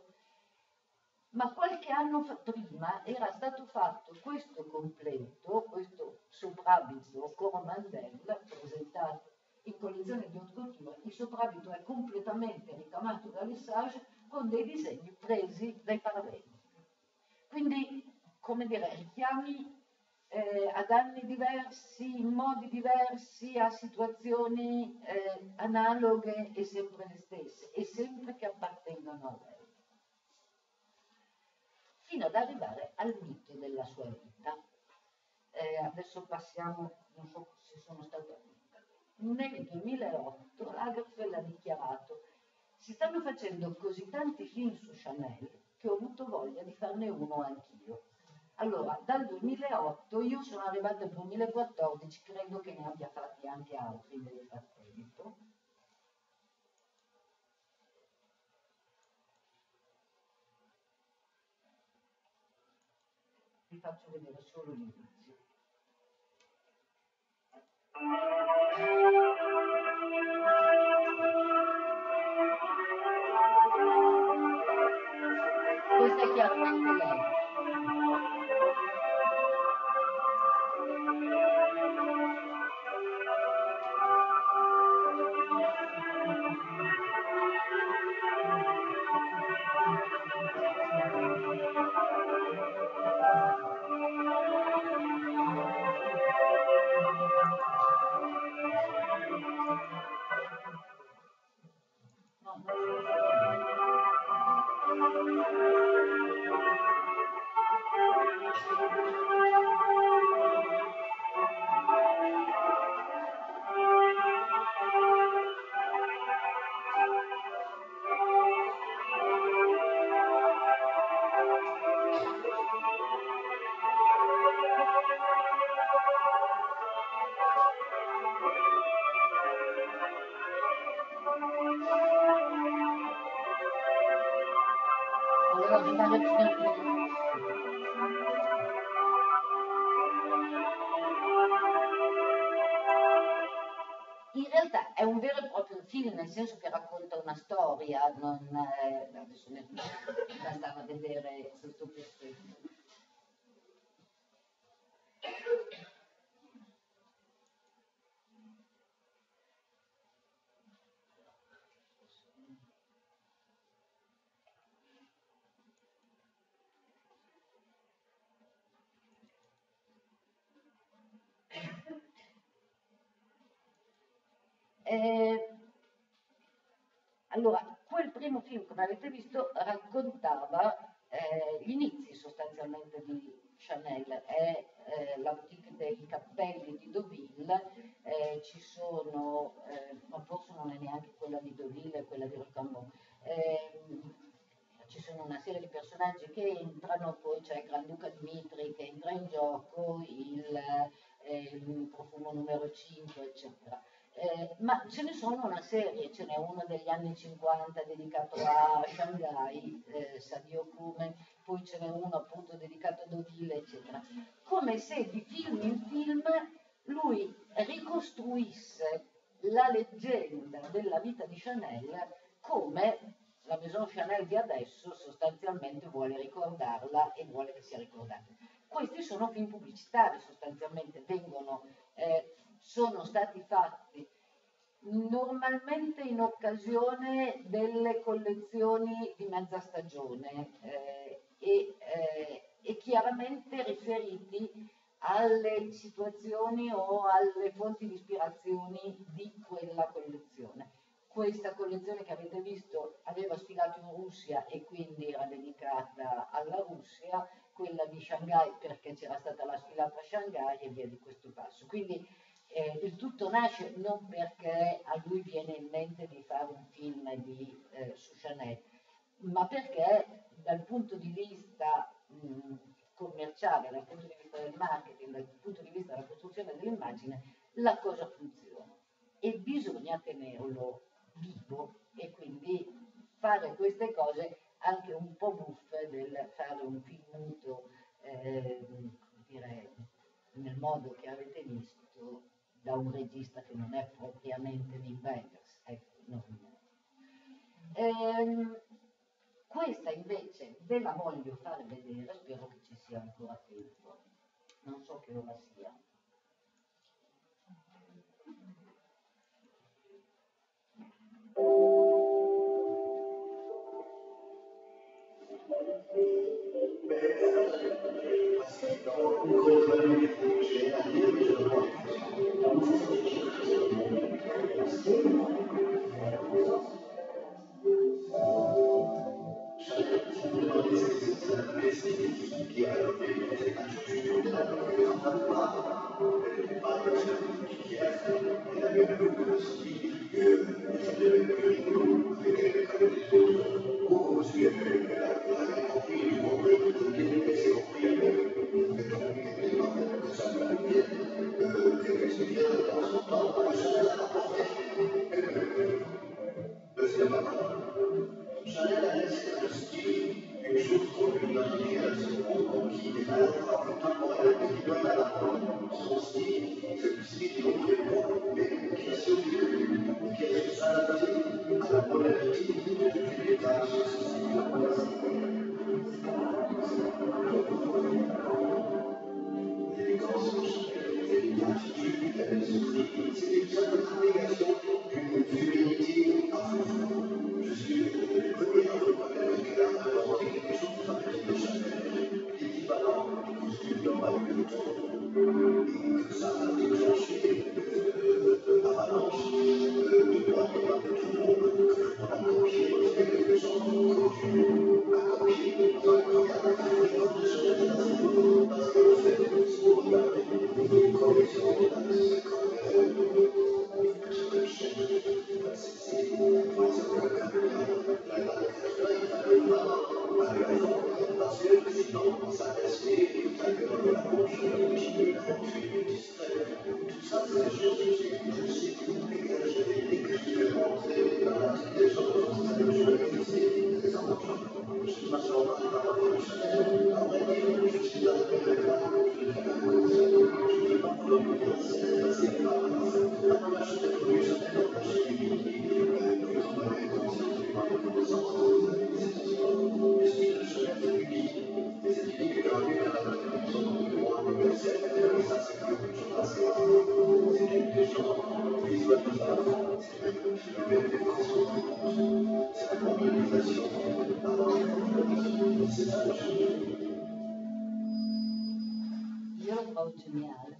ma qualche anno prima era stato fatto questo completo, questo soprabito Coromandel, presentato in collezione di haute couture. Il soprabito è completamente ricamato da Lesage con dei disegni presi dai paraventi. Quindi, come dire, richiami eh, ad anni diversi, in modi diversi, a situazioni eh, analoghe e sempre le stesse, e sempre che appartengono a lei. fino ad arrivare al mito della sua vita. Eh, adesso passiamo, non so se sono stato... Nel duemilaotto Lagerfeld ha dichiarato: si stanno facendo così tanti film su Chanel che ho avuto voglia di farne uno anch'io. Allora, dal duemilaotto io sono arrivata al duemilaquattordici, credo che ne abbia fatti anche altri nel frattempo. Vi faccio vedere solo l'inizio. Questa è chiaramente lei. In realtà è un vero e proprio film, nel senso che racconta una storia, non è... adesso ne bastava vedere questo pezzetto. Eh, allora, quel primo film, come avete visto, raccontava eh, gli inizi sostanzialmente di Chanel. È eh, la boutique dei cappelli di Deauville, eh, ci sono, eh, ma forse non è neanche quella di Deauville, è quella di Rocambole. Eh, ci sono una serie di personaggi che entrano, poi c'è il Granduca Dmitri che entra in gioco, il, eh, il profumo numero cinque, eccetera. Eh, ma ce ne sono una serie, ce n'è uno degli anni cinquanta dedicato a Shanghai, eh, Sadio Kume, poi ce n'è uno appunto dedicato a Deauville, eccetera. Come se di film in film lui ricostruisse la leggenda della vita di Chanel come la Maison Chanel di adesso sostanzialmente vuole ricordarla e vuole che sia ricordata. Questi sono film pubblicitari, sostanzialmente vengono, eh, sono stati fatti normalmente in occasione delle collezioni di mezza stagione eh, e, eh, e chiaramente riferiti alle situazioni o alle fonti di ispirazioni di quella collezione. Questa collezione che avete visto aveva sfilato in Russia e quindi era dedicata alla Russia, quella di Shanghai perché c'era stata la sfilata a Shanghai e via di questo passo. Quindi eh, il tutto nasce non perché a lui viene in mente di fare un film di, eh, su Chanel, ma perché dal punto di vista mh, commerciale, dal punto di vista del marketing, dal punto di vista della costruzione dell'immagine, la cosa funziona e bisogna tenerlo vivo e quindi fare queste cose anche un po' buffe del fare un film muto, eh, dire, nel modo che avete visto da un regista che non è propriamente Wim Wenders. Ecco, non... ehm, questa invece ve la voglio far vedere, spero che ci sia ancora tempo, non so che ora sia. Io lo trovo geniale.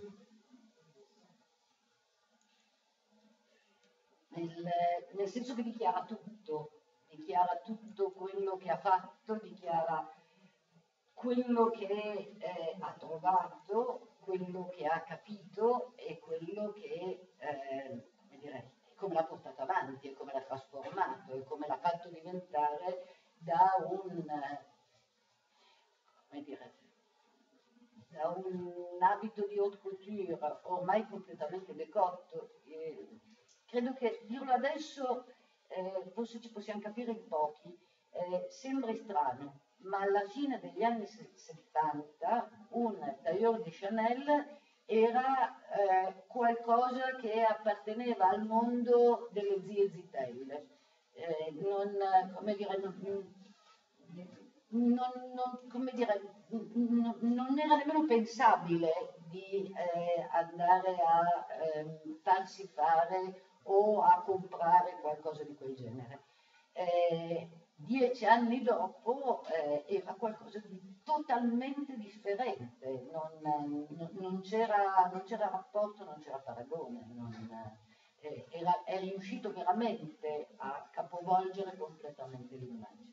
Nel, nel senso che dichiara tutto, dichiara tutto quello che ha fatto, dichiara quello che eh, ha trovato, quello che ha capito e quello che, eh, come dire, come l'ha portato avanti e come l'ha trasformato e come l'ha fatto diventare da un, eh, come dire, da un abito di haute couture ormai completamente decotto. Eh, credo che dirlo adesso, eh, forse ci possiamo capire in pochi, eh, sembri strano, ma alla fine degli anni settanta un tailleur di Chanel era eh, qualcosa che apparteneva al mondo delle zie zitelle. Eh, non, come dire, non, non, non, come dire, non, non era nemmeno pensabile di eh, andare a eh, farsi fare o a comprare qualcosa di quel genere. Eh, dieci anni dopo eh, era qualcosa di totalmente differente, non, non, non c'era rapporto, non c'era paragone, non, eh, era, è riuscito veramente a capovolgere completamente l'immagine.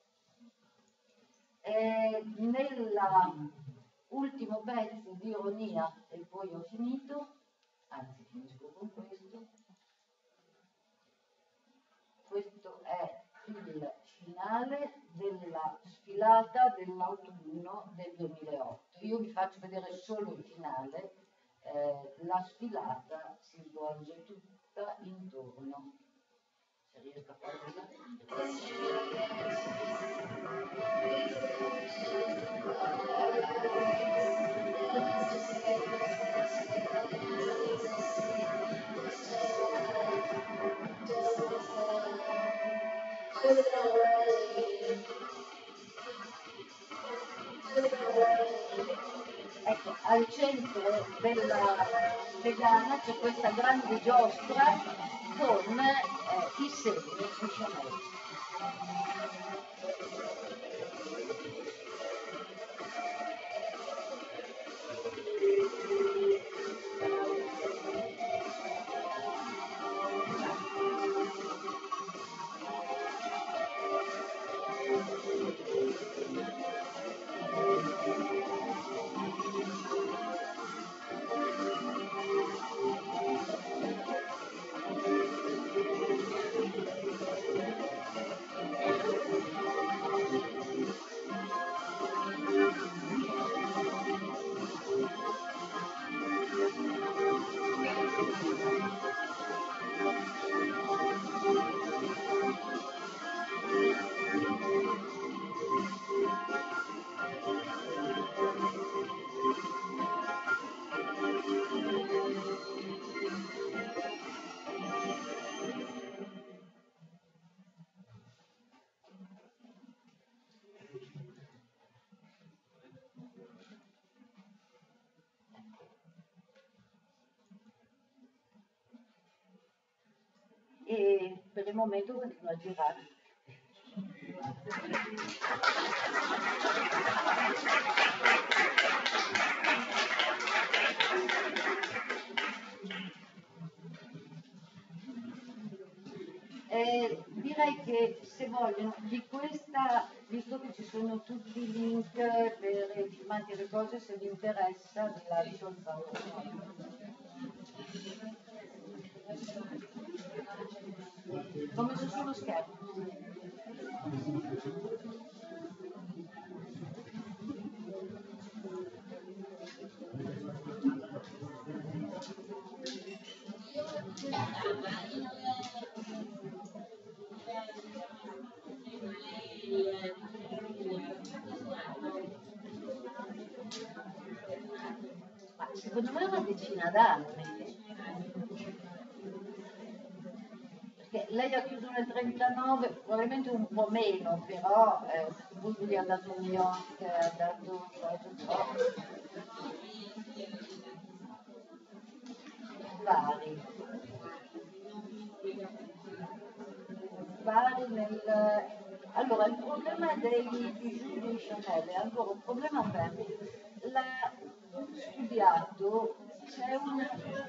Eh, nell'ultimo pezzo di ironia, e poi ho finito, anzi finisco con questo, questo è il finale della sfilata dell'autunno del duemilaotto. Io vi faccio vedere solo il finale, eh, la sfilata si svolge tutta intorno. Se riesco a farlo Ecco, al centro della pedana c'è questa grande giostra con eh, i segni di Chanel. per il momento continua a girare. Eh, direi che se vogliono di questa, visto che ci sono tutti i link per i filmati e le cose, se vi interessa vi lascio il download. L'ho messo sullo schermo. Ma secondo me è una decina d'anni. Perché lei ha chiuso nel trentanove, probabilmente un po' meno, però eh, lui è andato a New York, è andato vari. Vari nel... Allora, il problema dei bijou di Chanel è ancora un problema aperto. L'ha studiato, c'è una,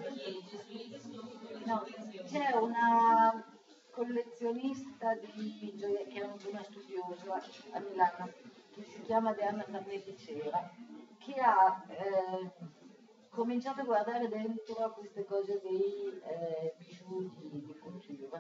no, c'è una collezionista di gioie che è una studiosa a Milano, che si chiama Diana Carneficera, che ha eh, cominciato a guardare dentro a queste cose dei eh, bijou di, di couture.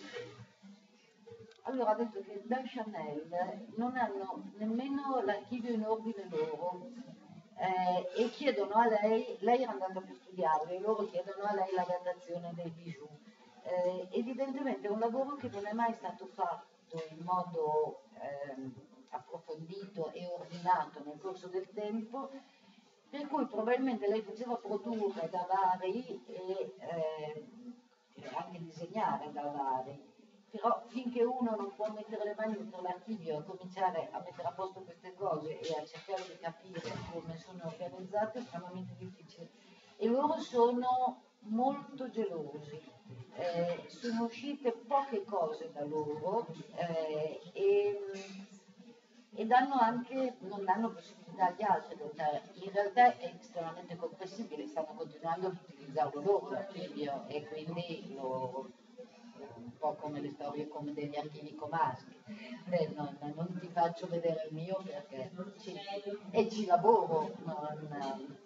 Allora ha detto che da Chanel non hanno nemmeno l'archivio in ordine loro eh, e chiedono a lei, lei era andata per studiarlo e loro chiedono a lei la datazione dei bijou. Eh, evidentemente è un lavoro che non è mai stato fatto in modo ehm, approfondito e ordinato nel corso del tempo, per cui probabilmente lei faceva produrre da vari e eh, anche disegnare da vari. Però finché uno non può mettere le mani dentro l'archivio e cominciare a mettere a posto queste cose e a cercare di capire come sono organizzate è estremamente difficile. E loro sono molto gelosi. Eh, sono uscite poche cose da loro eh, e, e danno anche, non danno possibilità agli altri di andare. In realtà è estremamente comprensibile, stanno continuando ad utilizzarlo loro l'archivio e quindi lo un po' come le storie come degli archivi comaschi. Eh, non, non ti faccio vedere il mio perché ci, e ci lavoro, non,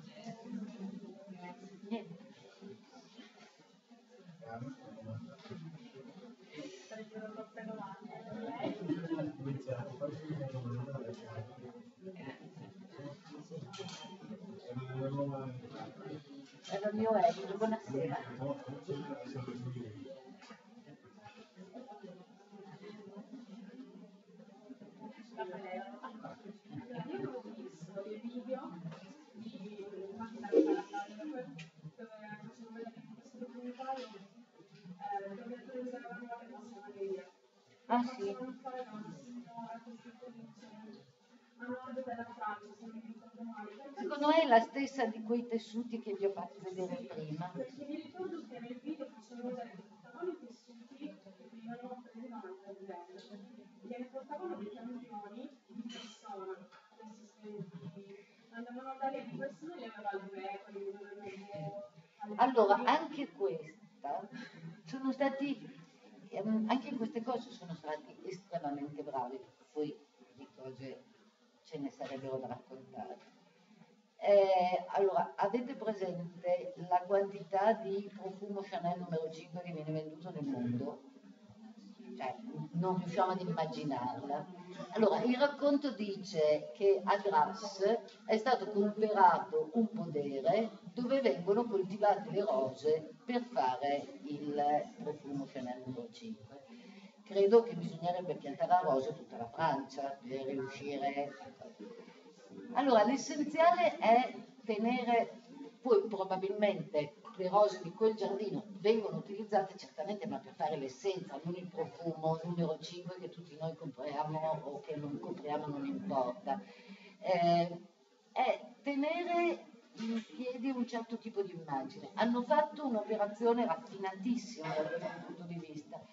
niente. Era il mio Elio, buonasera. Io avevo visto dei video di dove facevano vedere questo documentario dove utilizzavano le massonerie. Ah sì. Facevano fare a queste produzioni a nord della Francia, se non mi ricordo male. Secondo me è la stessa di quei tessuti che vi ho fatto vedere prima. Perché mi ricordo che nel video facevano vedere che portavano i tessuti che venivano presi da un'altra azienda, che ne portavano dei campioni di persona, assistenti, andavano a dare di persone e le aveva le pecore, allora anche questa sono stati ehm, anche in queste cose sono stati estremamente bravi, poi di cose ce ne sarebbero da raccontare. Eh, allora, avete presente la quantità di profumo Chanel numero cinque che viene venduto nel mondo? Cioè, non riusciamo ad immaginarla. Allora, il racconto dice che a Grasse è stato comprato un podere dove vengono coltivate le rose per fare il profumo Chanel numero cinque. Credo che bisognerebbe piantare a rose tutta la Francia per riuscire. Allora, l'essenziale è tenere, poi probabilmente le rose di quel giardino vengono utilizzate certamente ma per fare l'essenza, non il profumo numero cinque che tutti noi compriamo o che non compriamo, non importa. Eh, è tenere in piedi un certo tipo di immagine. Hanno fatto un'operazione raffinatissima da questo punto di vista.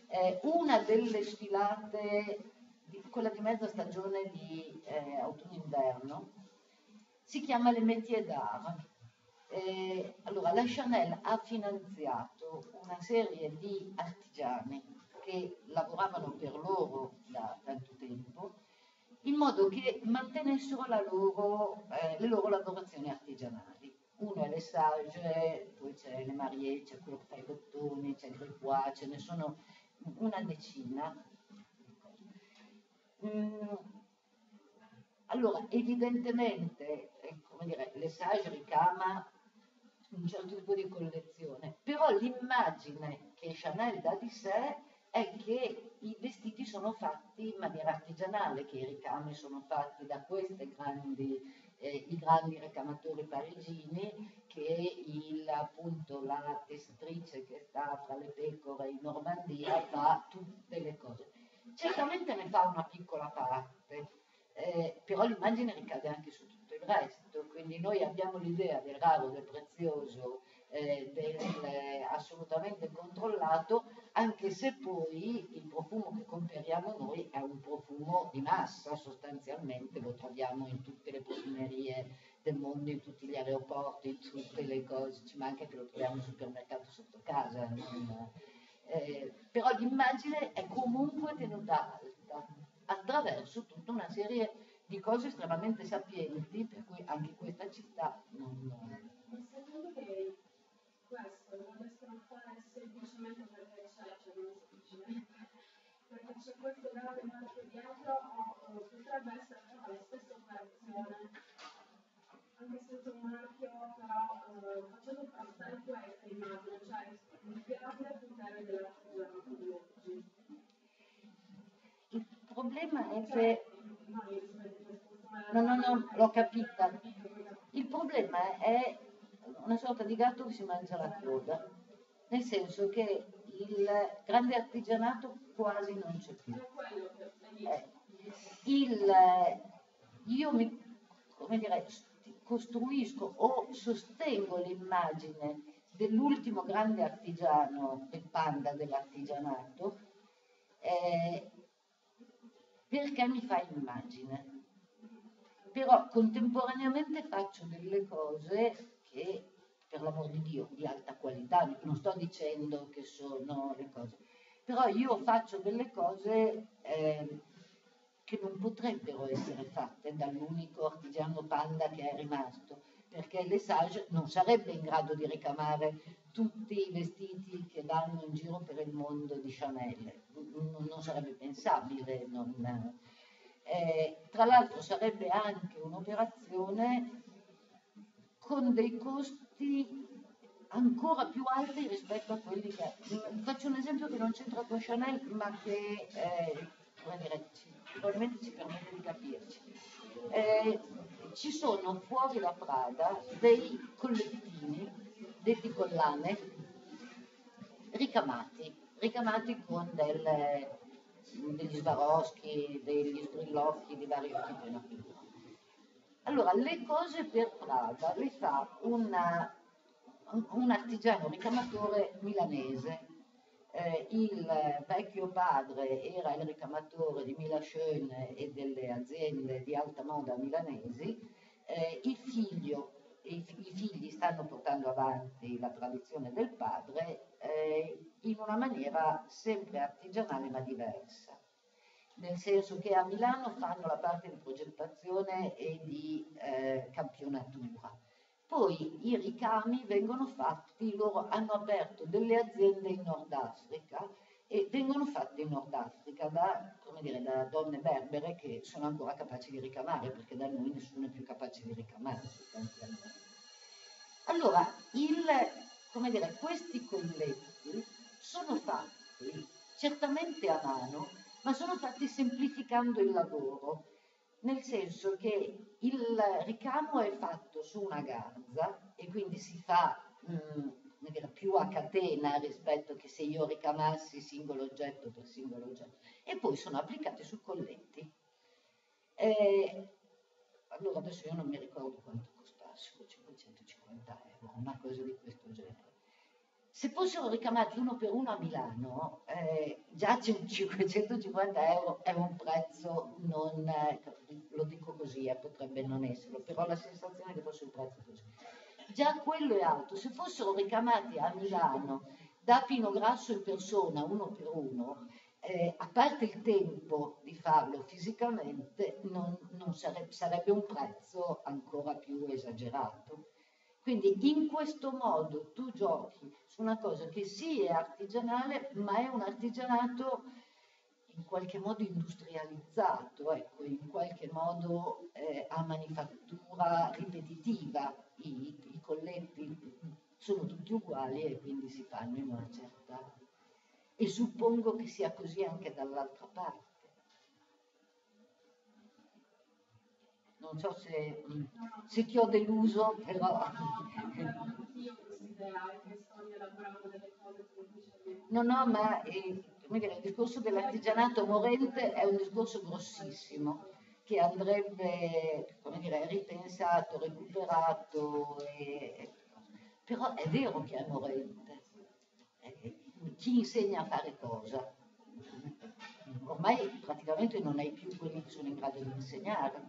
Eh, una delle sfilate, di, quella di mezza stagione di eh, autunno-inverno, si chiama Le Métiers d'Art. Eh, allora, la Chanel ha finanziato una serie di artigiani che lavoravano per loro da tanto tempo, in modo che mantenessero la loro, eh, le loro lavorazioni artigianali. Uno è Lesage, poi c'è Le Marie, c'è quello che fa i bottoni, c'è il Gripois, ce ne sono una decina. Mm, allora, evidentemente, eh, come dire, Lesage ricama un certo tipo di collezione, però l'immagine che Chanel dà di sé è che i vestiti sono fatti in maniera artigianale, che i ricami sono fatti da questi grandi, eh, i grandi ricamatori parigini, che il, appunto la testrice che sta fra le pecore in Normandia fa tutte le cose. Certamente ne fa una piccola parte, eh, però l'immagine ricade anche su tutto il resto, quindi noi abbiamo l'idea del raro, del prezioso, eh, del eh, assolutamente controllato, anche se poi il profumo che comperiamo noi è un profumo di massa, sostanzialmente lo troviamo in tutte le profumerie del mondo, in tutti gli aeroporti, in tutte le cose, ci manca che lo troviamo al supermercato sotto casa. Non, eh, però l'immagine è comunque tenuta alta attraverso tutta una serie di cose estremamente sapienti, per cui anche questa città non... non... Ma secondo lei questo lo riescono a fare semplicemente perché c'è, cioè non semplicemente, perché c'è questo grande marchio dietro o potrebbe essere fatta la stessa operazione, anche senza un marchio, però eh, facendo passare questa immagine, cioè il grande potere dell'artigianato di oggi. Il problema è Cioè, che... No, no, no, l'ho capita. Il problema è una sorta di gatto che si mangia la coda, nel senso che il grande artigianato quasi non c'è più. Eh, il, io mi, come dire, costruisco o sostengo l'immagine dell'ultimo grande artigiano, del panda dell'artigianato, eh, perché mi fa immagine. Però contemporaneamente faccio delle cose che, per l'amor di Dio, di alta qualità, non sto dicendo che sono le cose, però io faccio delle cose eh, che non potrebbero essere fatte dall'unico artigiano panda che è rimasto, perché Lesage non sarebbe in grado di ricamare tutti i vestiti che vanno in giro per il mondo di Chanel, non, non sarebbe pensabile. Non, eh, tra l'altro sarebbe anche un'operazione con dei costi ancora più alti rispetto a quelli che... Faccio un esempio che non c'entra con Chanel, ma che eh, come dire, ci, probabilmente ci permette di capirci. Eh, ci sono fuori la Prada dei collettini, detti collane, ricamati, ricamati con del, degli Swarovski, degli Sbrillocchi di vario tipo e natura. Allora, le cose per Prada le fa una, un, un artigiano ricamatore milanese. Eh, il vecchio padre era il ricamatore di Mila Schön e delle aziende di alta moda milanesi, eh, il figlio, i, i, figli stanno portando avanti la tradizione del padre eh, in una maniera sempre artigianale ma diversa, nel senso che a Milano fanno la parte di progettazione e di eh, campionatura. Poi i ricami vengono fatti, loro hanno aperto delle aziende in Nord Africa e vengono fatte in Nord Africa da, come dire, da donne berbere che sono ancora capaci di ricamare, perché da noi nessuno è più capace di ricamare sostanzialmente. Allora, il, come dire, questi colletti sono fatti certamente a mano, ma sono fatti semplificando il lavoro, nel senso che il ricamo è fatto su una garza e quindi si fa mh, come dire, più a catena rispetto che se io ricamassi singolo oggetto per singolo oggetto, e poi sono applicati su colletti. Eh, allora adesso io non mi ricordo quanto costassero, cinquecentocinquanta euro, una cosa di questo genere. Se fossero ricamati uno per uno a Milano, eh, già c- cinquecentocinquanta euro è un prezzo non, eh, lo dico così, eh, potrebbe non esserlo, però ho la sensazione che fosse un prezzo così. Già quello è alto, se fossero ricamati a Milano da Pino Grasso in persona, uno per uno, eh, a parte il tempo di farlo fisicamente, non, non sarebbe, sarebbe un prezzo ancora più esagerato. Quindi in questo modo tu giochi su una cosa che sì è artigianale, ma è un artigianato in qualche modo industrializzato, ecco, in qualche modo eh, a manifattura ripetitiva. I, I colletti sono tutti uguali e quindi si fanno in una certa... E suppongo che sia così anche dall'altra parte. Non so se, se ti ho deluso, però... Io questa idea che sto elaborando delle cose semplicemente. No, no, ma eh, come dire, il discorso dell'artigianato morente è un discorso grossissimo che andrebbe, come dire, ripensato, recuperato, e... però è vero che è morente. Eh, chi insegna a fare cosa? Ormai praticamente non hai più quelli che sono in grado di insegnare.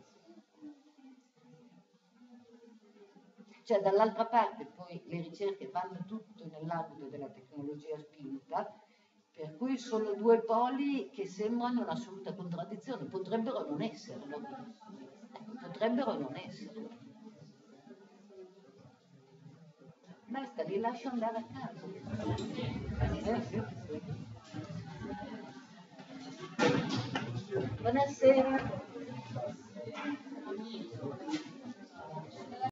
Cioè, dall'altra parte poi le ricerche vanno tutte nell'ambito della tecnologia spinta, per cui sono due poli che sembrano un'assoluta contraddizione, potrebbero non esserlo, potrebbero non esserlo. Basta, li lascio andare a casa. Eh? Buonasera.